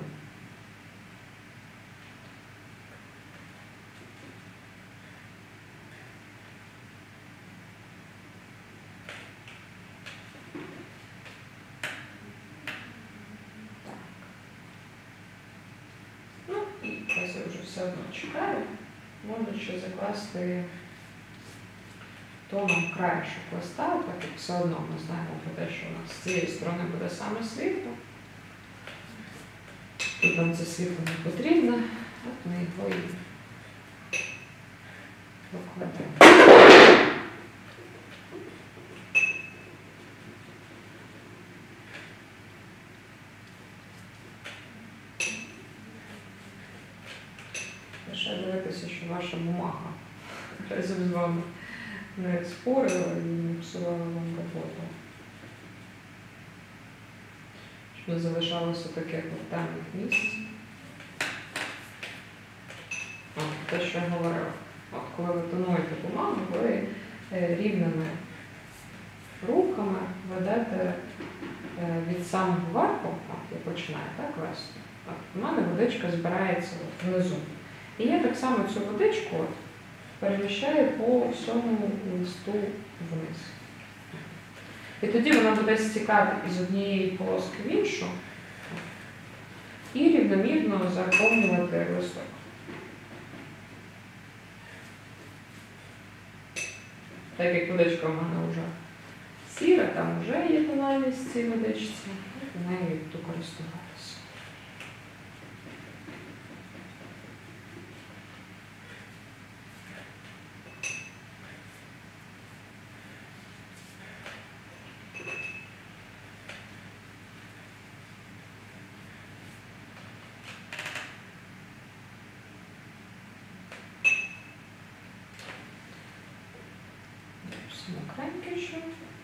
Я вже все одно чекаю, можна ще закласти тоном краєшок листа, так як все одно ми знаємо про те, що у нас з цієї сторони буде саме світло. Тут нам це світло не потрібно, от ми його і покладемо. Лише дивитися, що ваша бумага разом з вами не спорила і не псувала вам роботу. Щоб не залишалося таких темних місць. Те, що я говорила. От коли ви тонуєте бумагу, ви рівними рухами ведете від самого верху, от я починаю так вести. У мене водичка збирається внизу. І я так само цю водичку переміщаю по всьому листу вниз. І тоді вона буде стікати із однієї полоски в іншу і рівномірно заповнювати листок. Так як водичка в мене вже сіра, там вже є тональність в цій водичці, і нею буду користуватися. Мокренький ще.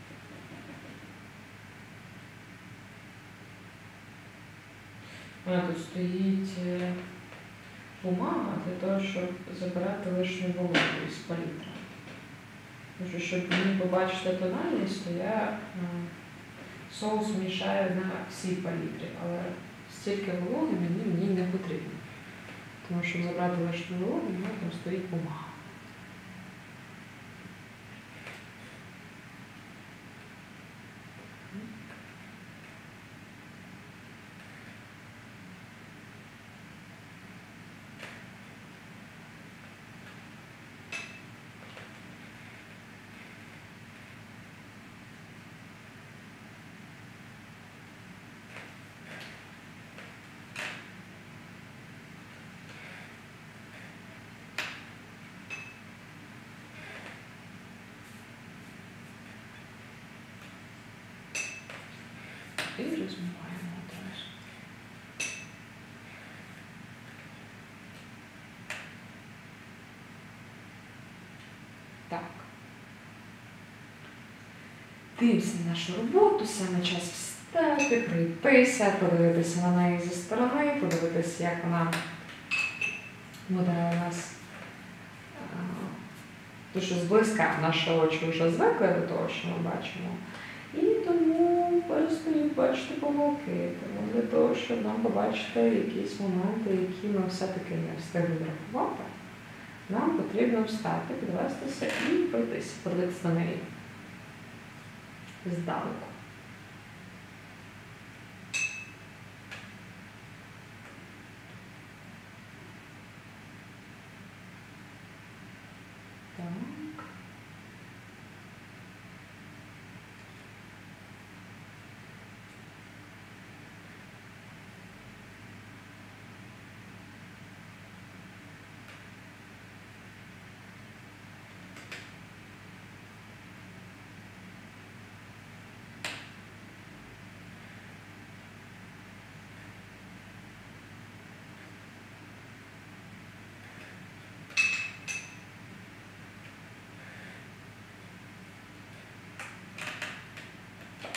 У мене тут стоїть бумага для того, щоб забирати лишню вологу із палітри. Тому що, щоб мені побачити тональність, то я соус мішаю на всій палітрі, але стільки вологи мені не потрібно. Тому що, щоб забрати лишню вологу, у мене там стоїть бумага. І розмиваємо одразу. Так. Дивимося на нашу роботу, саме час встати, пройтися, подивитися на неї зі сторони, подивитися, як вона буде у нас. Тому що зблизька наші очі вже звикли до того, що ми бачимо. І тому перестають бачити помилки. Тому для того, щоб нам побачити якісь моменти, які ми все-таки не встигли врахувати, нам потрібно встати, підвестися і пройтися, подивитися на неї здалеку. Так.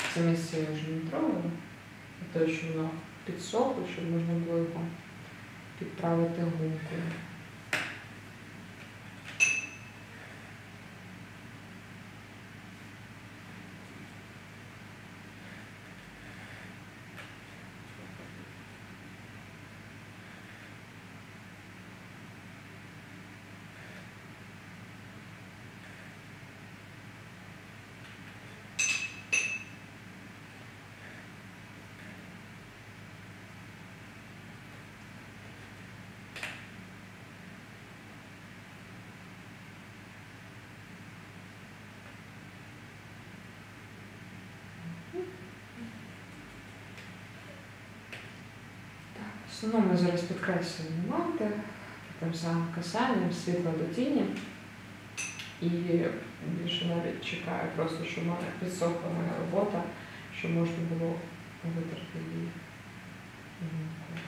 Це місце я вже не трогаю. Те, що воно підсохло, щоб можна було його підправити гумкою. В основному ми зараз підкреслюємо моменти, тим самим касанням, світла до тіні. І більше навіть чекаю просто, щоб в мене підсохла моя робота, щоб можна було витерти її гумкою.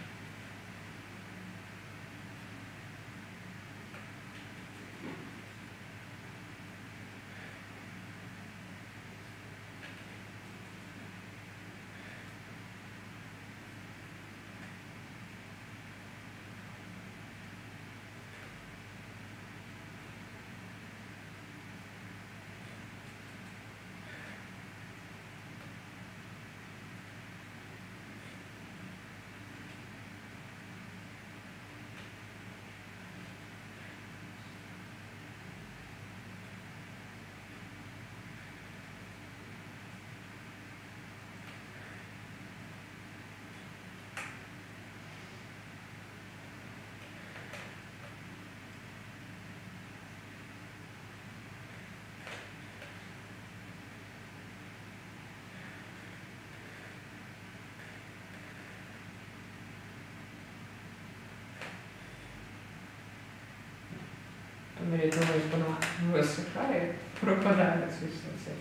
По мірі того, як вона висихає, пропадає, звісно, цей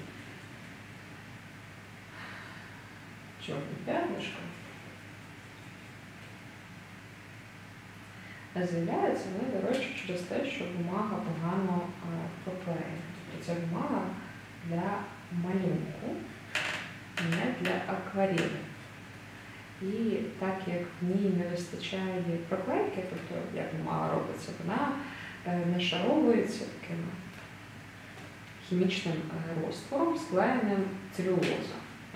чорне п'ятнишко. А з'являється вони, до речі, через те, що бумага погано проклеєна. Тобто це бумага для малюнку, не для акварелі. І так як в ній не вистачає проклейки, тобто як бумага робиться, вона нашаровується таким хімічним розтвором, склеєним целюлоза.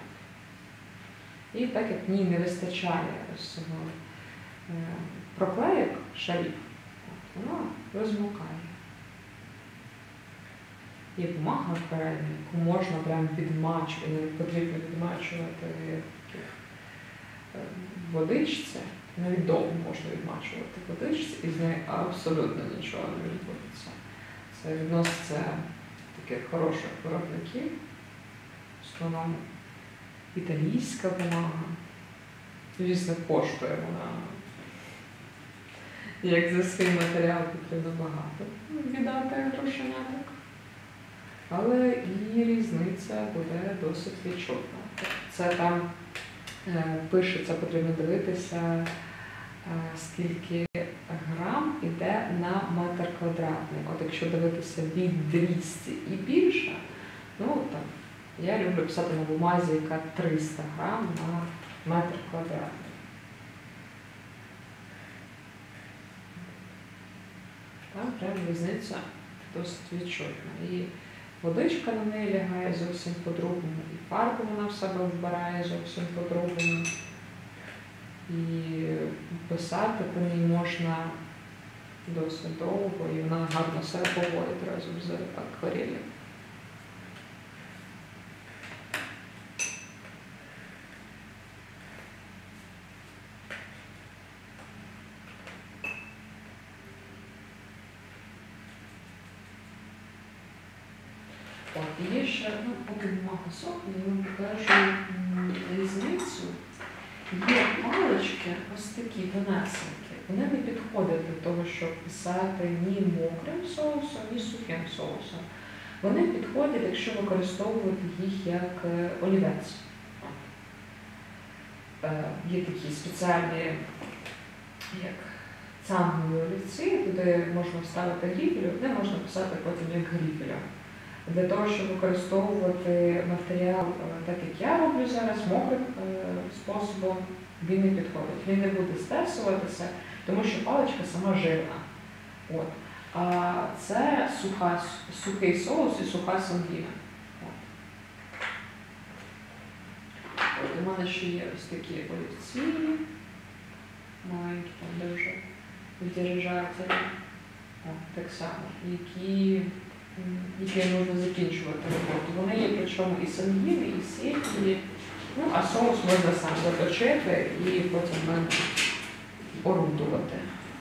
І так як в ній не вистачає проклеїк, шарів, вона розмокає. Є бумага акварельна, яку можна прям відмачувати, не потрібно відмачувати в водичці, навіть довго можна відмачувати в водичці, і з нею абсолютно нічого не відбудеться. Це відноситься таких хороших виробників, в основному італійська бумага. Звісно, коштує вона. Як за свій матеріал потрібно багато віддати грошеняток. Але і різниця буде досить відчутна. Це там пишеться, потрібно дивитися, скільки грам йде на метр квадратний. От якщо дивитися від 200 і більше, ну там, я люблю писати на бумазі, яка 300 грам на метр квадратний. Там прям різниця досить відчутна. І водичка на неї лягає зовсім по-другому, і фарбу вона в себе вбирає зовсім по-другому. І писати по ній можна досить довго, і вона гарно себе поводить разом з акварелью. От, є ще, поки бумага сохне, я вам покажу різницю. Є палички, ось такі тонесенькі. Вони не підходять для того, щоб писати ні мокрим соусом, ні сухим соусом. Вони підходять, якщо використовувати їх як олівець. Є такі спеціальні, як цангові олівці, туди можна вставити грифель, де можна писати потім як грифелем. Для того, щоб використовувати матеріал, так як я роблю зараз, мокрим способом, він не підходить. Він не буде стесуватися, тому що паличка сама жирна. От. А це сухий соус і суха сангіна. У мене ще є ось такі олівці, маленькі, там, де вже відріжаються, так само, які можна закінчувати роботу. Вони є, причому і сангіни, і сіль, і, а соус можна сам заточити і потім орудувати.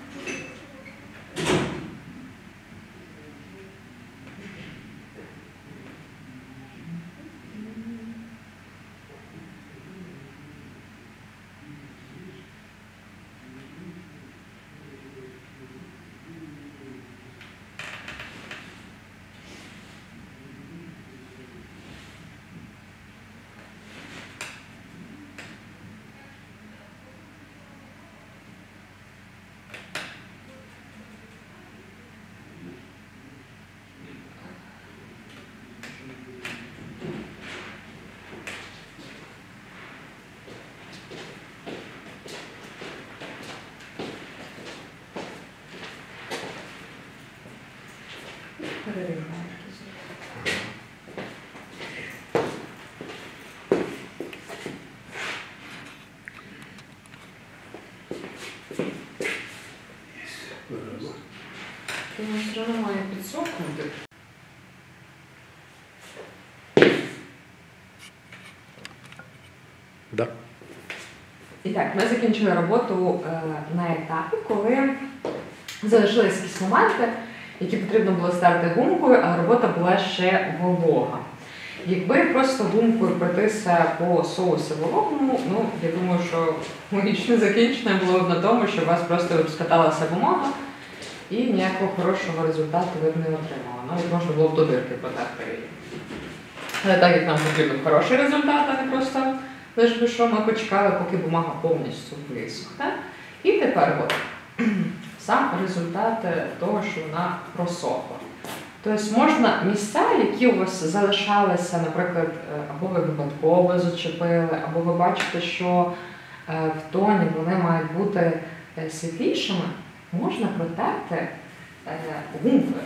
Тому все одно має підсохнути. Да. І так, ми закінчили роботу на етапі, коли залишились якісь моменти, які потрібно було ставити гумкою, а робота була ще волога. Якби просто гумкою пройтися по соусу вологому, я думаю, що логічне закінчення було б на тому, що у вас просто скаталася бумага і ніякого хорошого результату ви б не отримали. Навіть можна було б до дирки потерти її. Але так як нам потрібен хороший результат, а не просто лише би що ми почекали, поки бумага повністю висохне. І тепер сам результат того, що вона просохла. Тобто можна місця, які у вас залишалися, наприклад, або ви випадково зачепили, або ви бачите, що в тоні вони мають бути світлішими, можна протерти гумкою.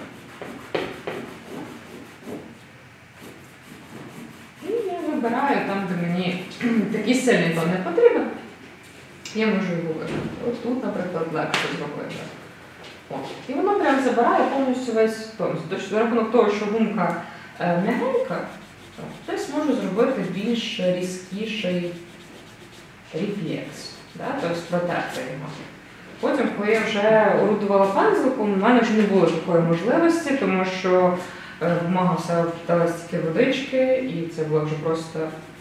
І я вибираю там, де мені такий сильний тон не потрібен, я можу його вибрати. Ось тут, наприклад, легше зробити. І воно прям забирає повністю весь тонус. Тобто, за рахунок того, що гумка м'ягенька, хтось може зробити більш різкіший рефлекс, тобто протерти його. Потім, коли я вже орудувала пензликом, у мене вже не було такої можливості, тому що бумага вся впитала стільки водички, і це було вже просто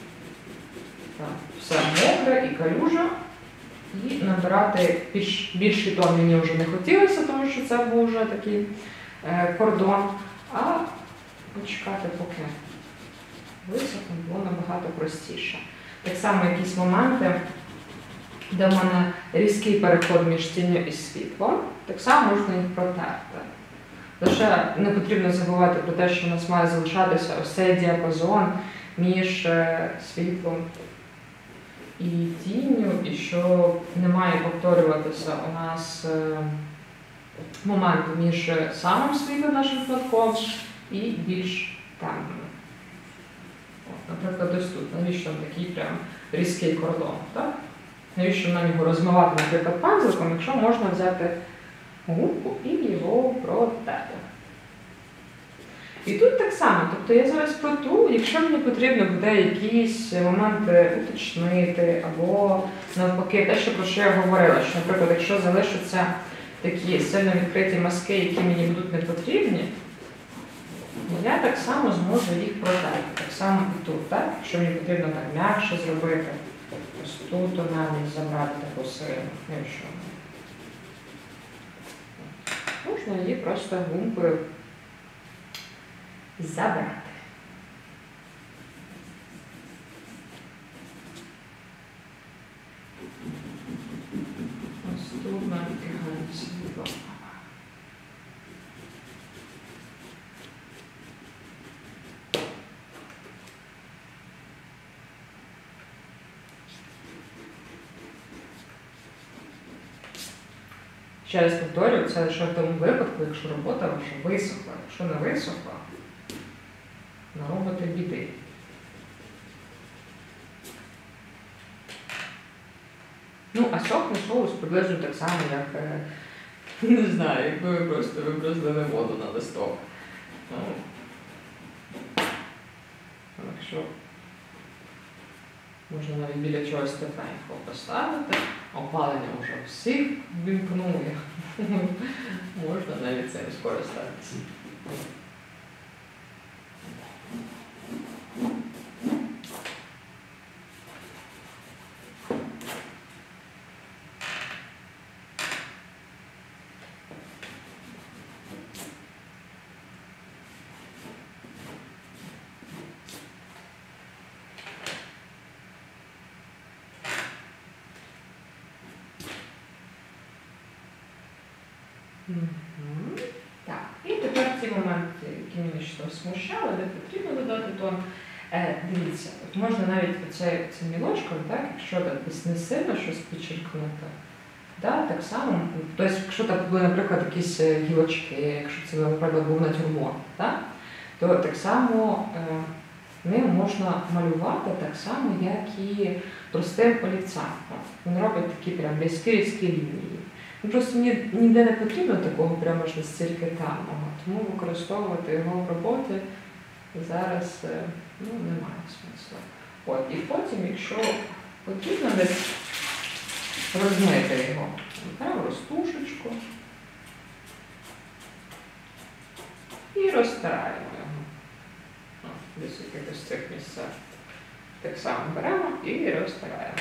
все мокре і калюжа. І набирати більший тон мені вже не хотілося, тому що це був вже такий кордон. А почекати, поки висохне, було набагато простіше. Так само якісь моменти, де в мене різкий переход між тінню і світлом, так само можна їх протерти. Лише не потрібно забувати про те, що у нас має залишатися ось цей діапазон між світлом і тінню, і що не має повторюватися у нас момент між самим світлим нашим шматком і більш темним. Наприклад, ось тут. Навіщо такий прям різкий кордон? Так? Навіщо нам його розмивати, наприклад, пензликом, якщо можна взяти губку і його протерти. І тут так само, тобто я зараз протру, якщо мені потрібно буде якісь моменти уточнити, або навпаки, те, про що я говорила, що, наприклад, якщо залишаться такі сильно відкриті мазки, які мені будуть не потрібні, я так само зможу їх протерти. Так само і тут, так? Якщо мені потрібно так м'якше зробити, ось тут навіть забрати таку силу, якщо можна її просто гумкою забрати. Ось тут навіть світло. Ще раз повторюю, це лише в тому випадку, якщо робота ваша висохла. Якщо не висохла, наробите біди. Ну, а сохне соус приблизно так само, як, не знаю, якби ви просто виброзили воду на листок. Ну, якщо можна навіть біля чогось тепленького поставити, опалення вже всіх вімкнує. Можна навіть цим скористатися. Так, і тепер ці моменти, які мене ще смущали, де потрібно додати тон. Дивіться, от можна навіть цим мілочком, так, якщо так десь не сильно щось підчеркнути, так само, тобто, якщо так були, наприклад, якісь гілочки, якщо це, наприклад, був натюрморт, то так само ним можна малювати так само, як і простим олівцем. Він робить такі прям різкі лінії. Просто ніде не потрібно такого прямо ж настільки темного, тому використовувати його в роботі зараз немає смислу. От, і потім, якщо потрібно десь розмити його, беремо розтушечку і розтираємо його. Десь в якихось цих місцях. Так само беремо і розтираємо.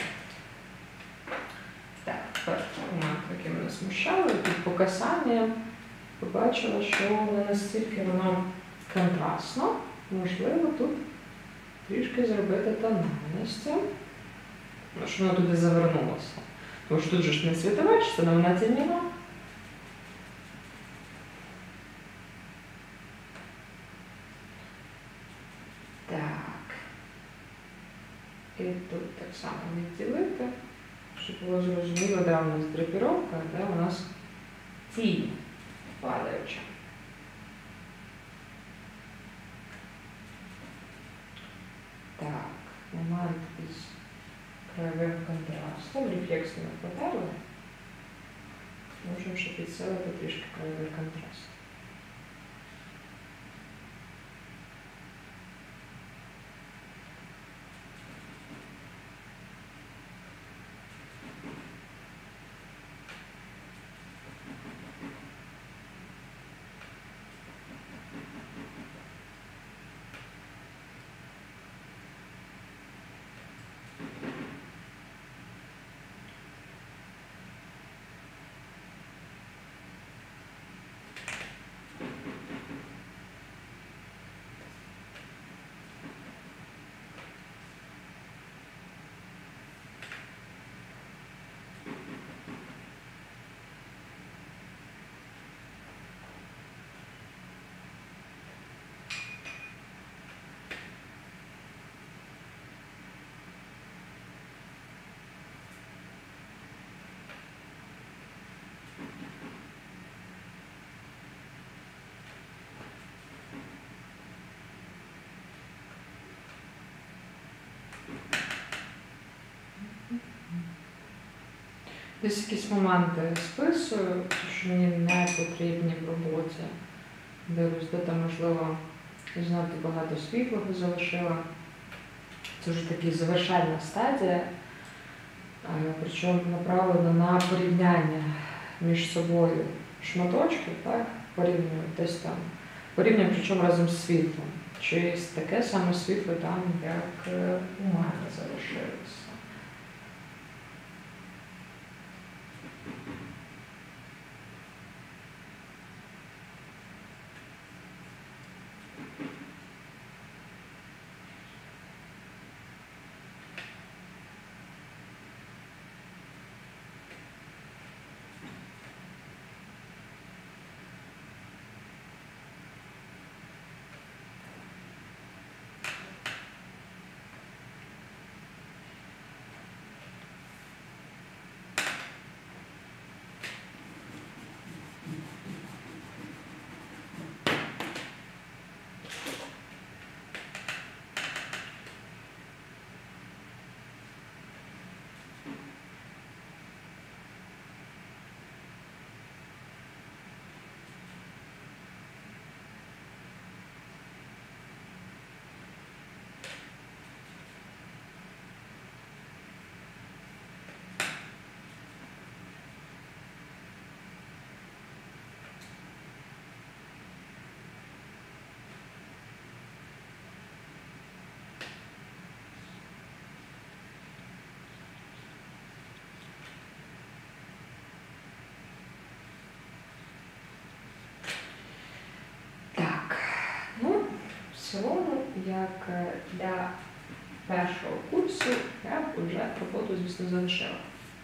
Так, перший момент, який мене смущало, під покасанням побачила, що не настільки воно контрастно, можливо, тут трішки зробити тональності, щоб воно туди завернулося. Тому що тут же ж не світова частина, вона тініва. Так. І тут так само відділити, щоб було зрозуміло, де у нас драпіровка, а де у нас тінь падаюча. Так, момент із краєвим контрастом, рефлексно потерли, можемо ще підсилити трішки краєвий контраст. Десь якісь моменти списую, що мені не потрібні в роботі. Дивлюсь, де там, можливо, знати багато світлого залишила. Це вже така завершальна стадія, причому направлена на порівняння між собою шматочків, так, порівнюю десь там. Порівнюю, причому разом з світлом. Чи таке саме світло там, як у мене залишилося. цілому, як для першого курсу, я б вже роботу, звісно, залишила.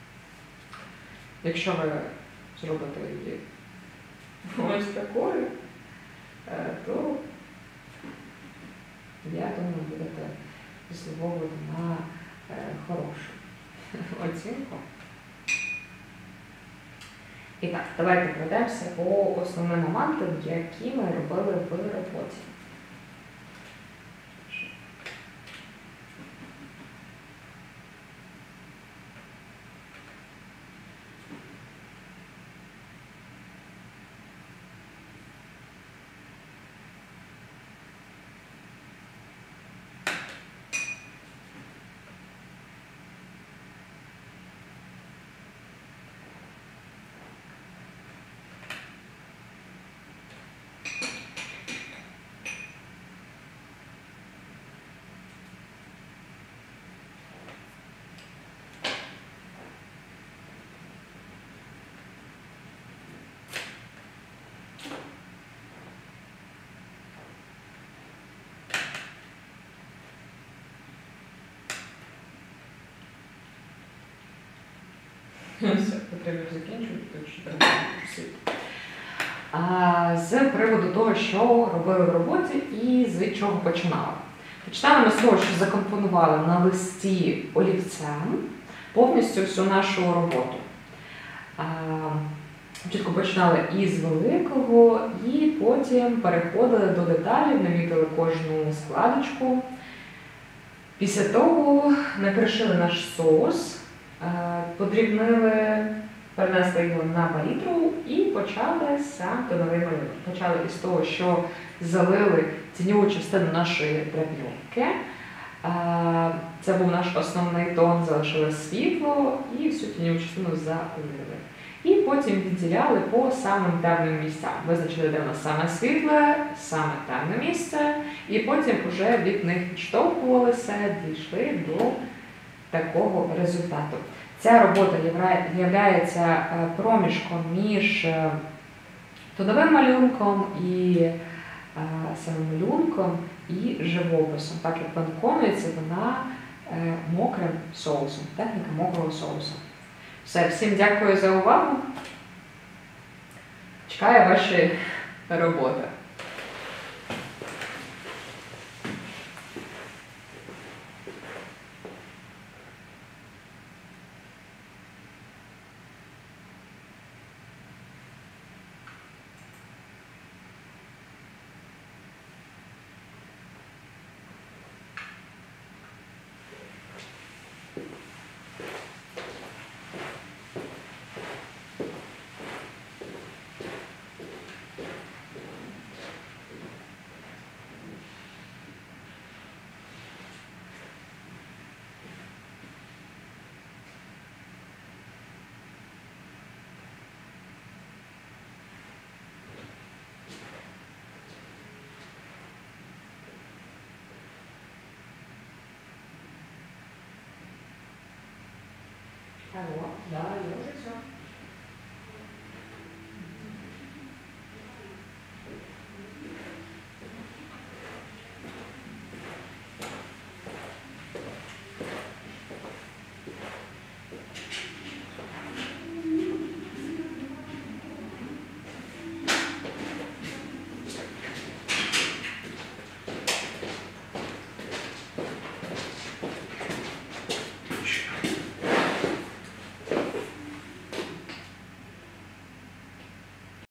Якщо ви зробите її ось такою, то я думаю, будете заслуговувати на хорошу оцінку. І так, давайте пройдемося по основним моментам, які ми робили в роботі. Все, потрібно закінчувати, тому що треба просити. З приводу того, що робили в роботі і з чого починали. Починали ми з того, що закомпонували на листі олівцем повністю всю нашу роботу. Спочатку починали із великого і потім переходили до деталів, намітили кожну складочку. Після того накришили наш соус, подрібнили, перенесли його на палітру і почали сам тоновий малюнок. Почали із того, що залили тіньову частину нашої драпіровки. Це був наш основний тон, залишили світло і всю тіньову частину залили. І потім відділяли по самим темним місцям. Визначили, де в нас саме світле, саме темне місце, і потім вже від них відштовхувалися, дійшли до такого результату. Ця робота є проміжком між тоновим малюнком і самим малюнком і живописом. Так як вона виконується, вона мокрим соусом, техніка мокрого соусу. Все, всім дякую за увагу. Чекаю ваші роботи. Алло, да, я уже все.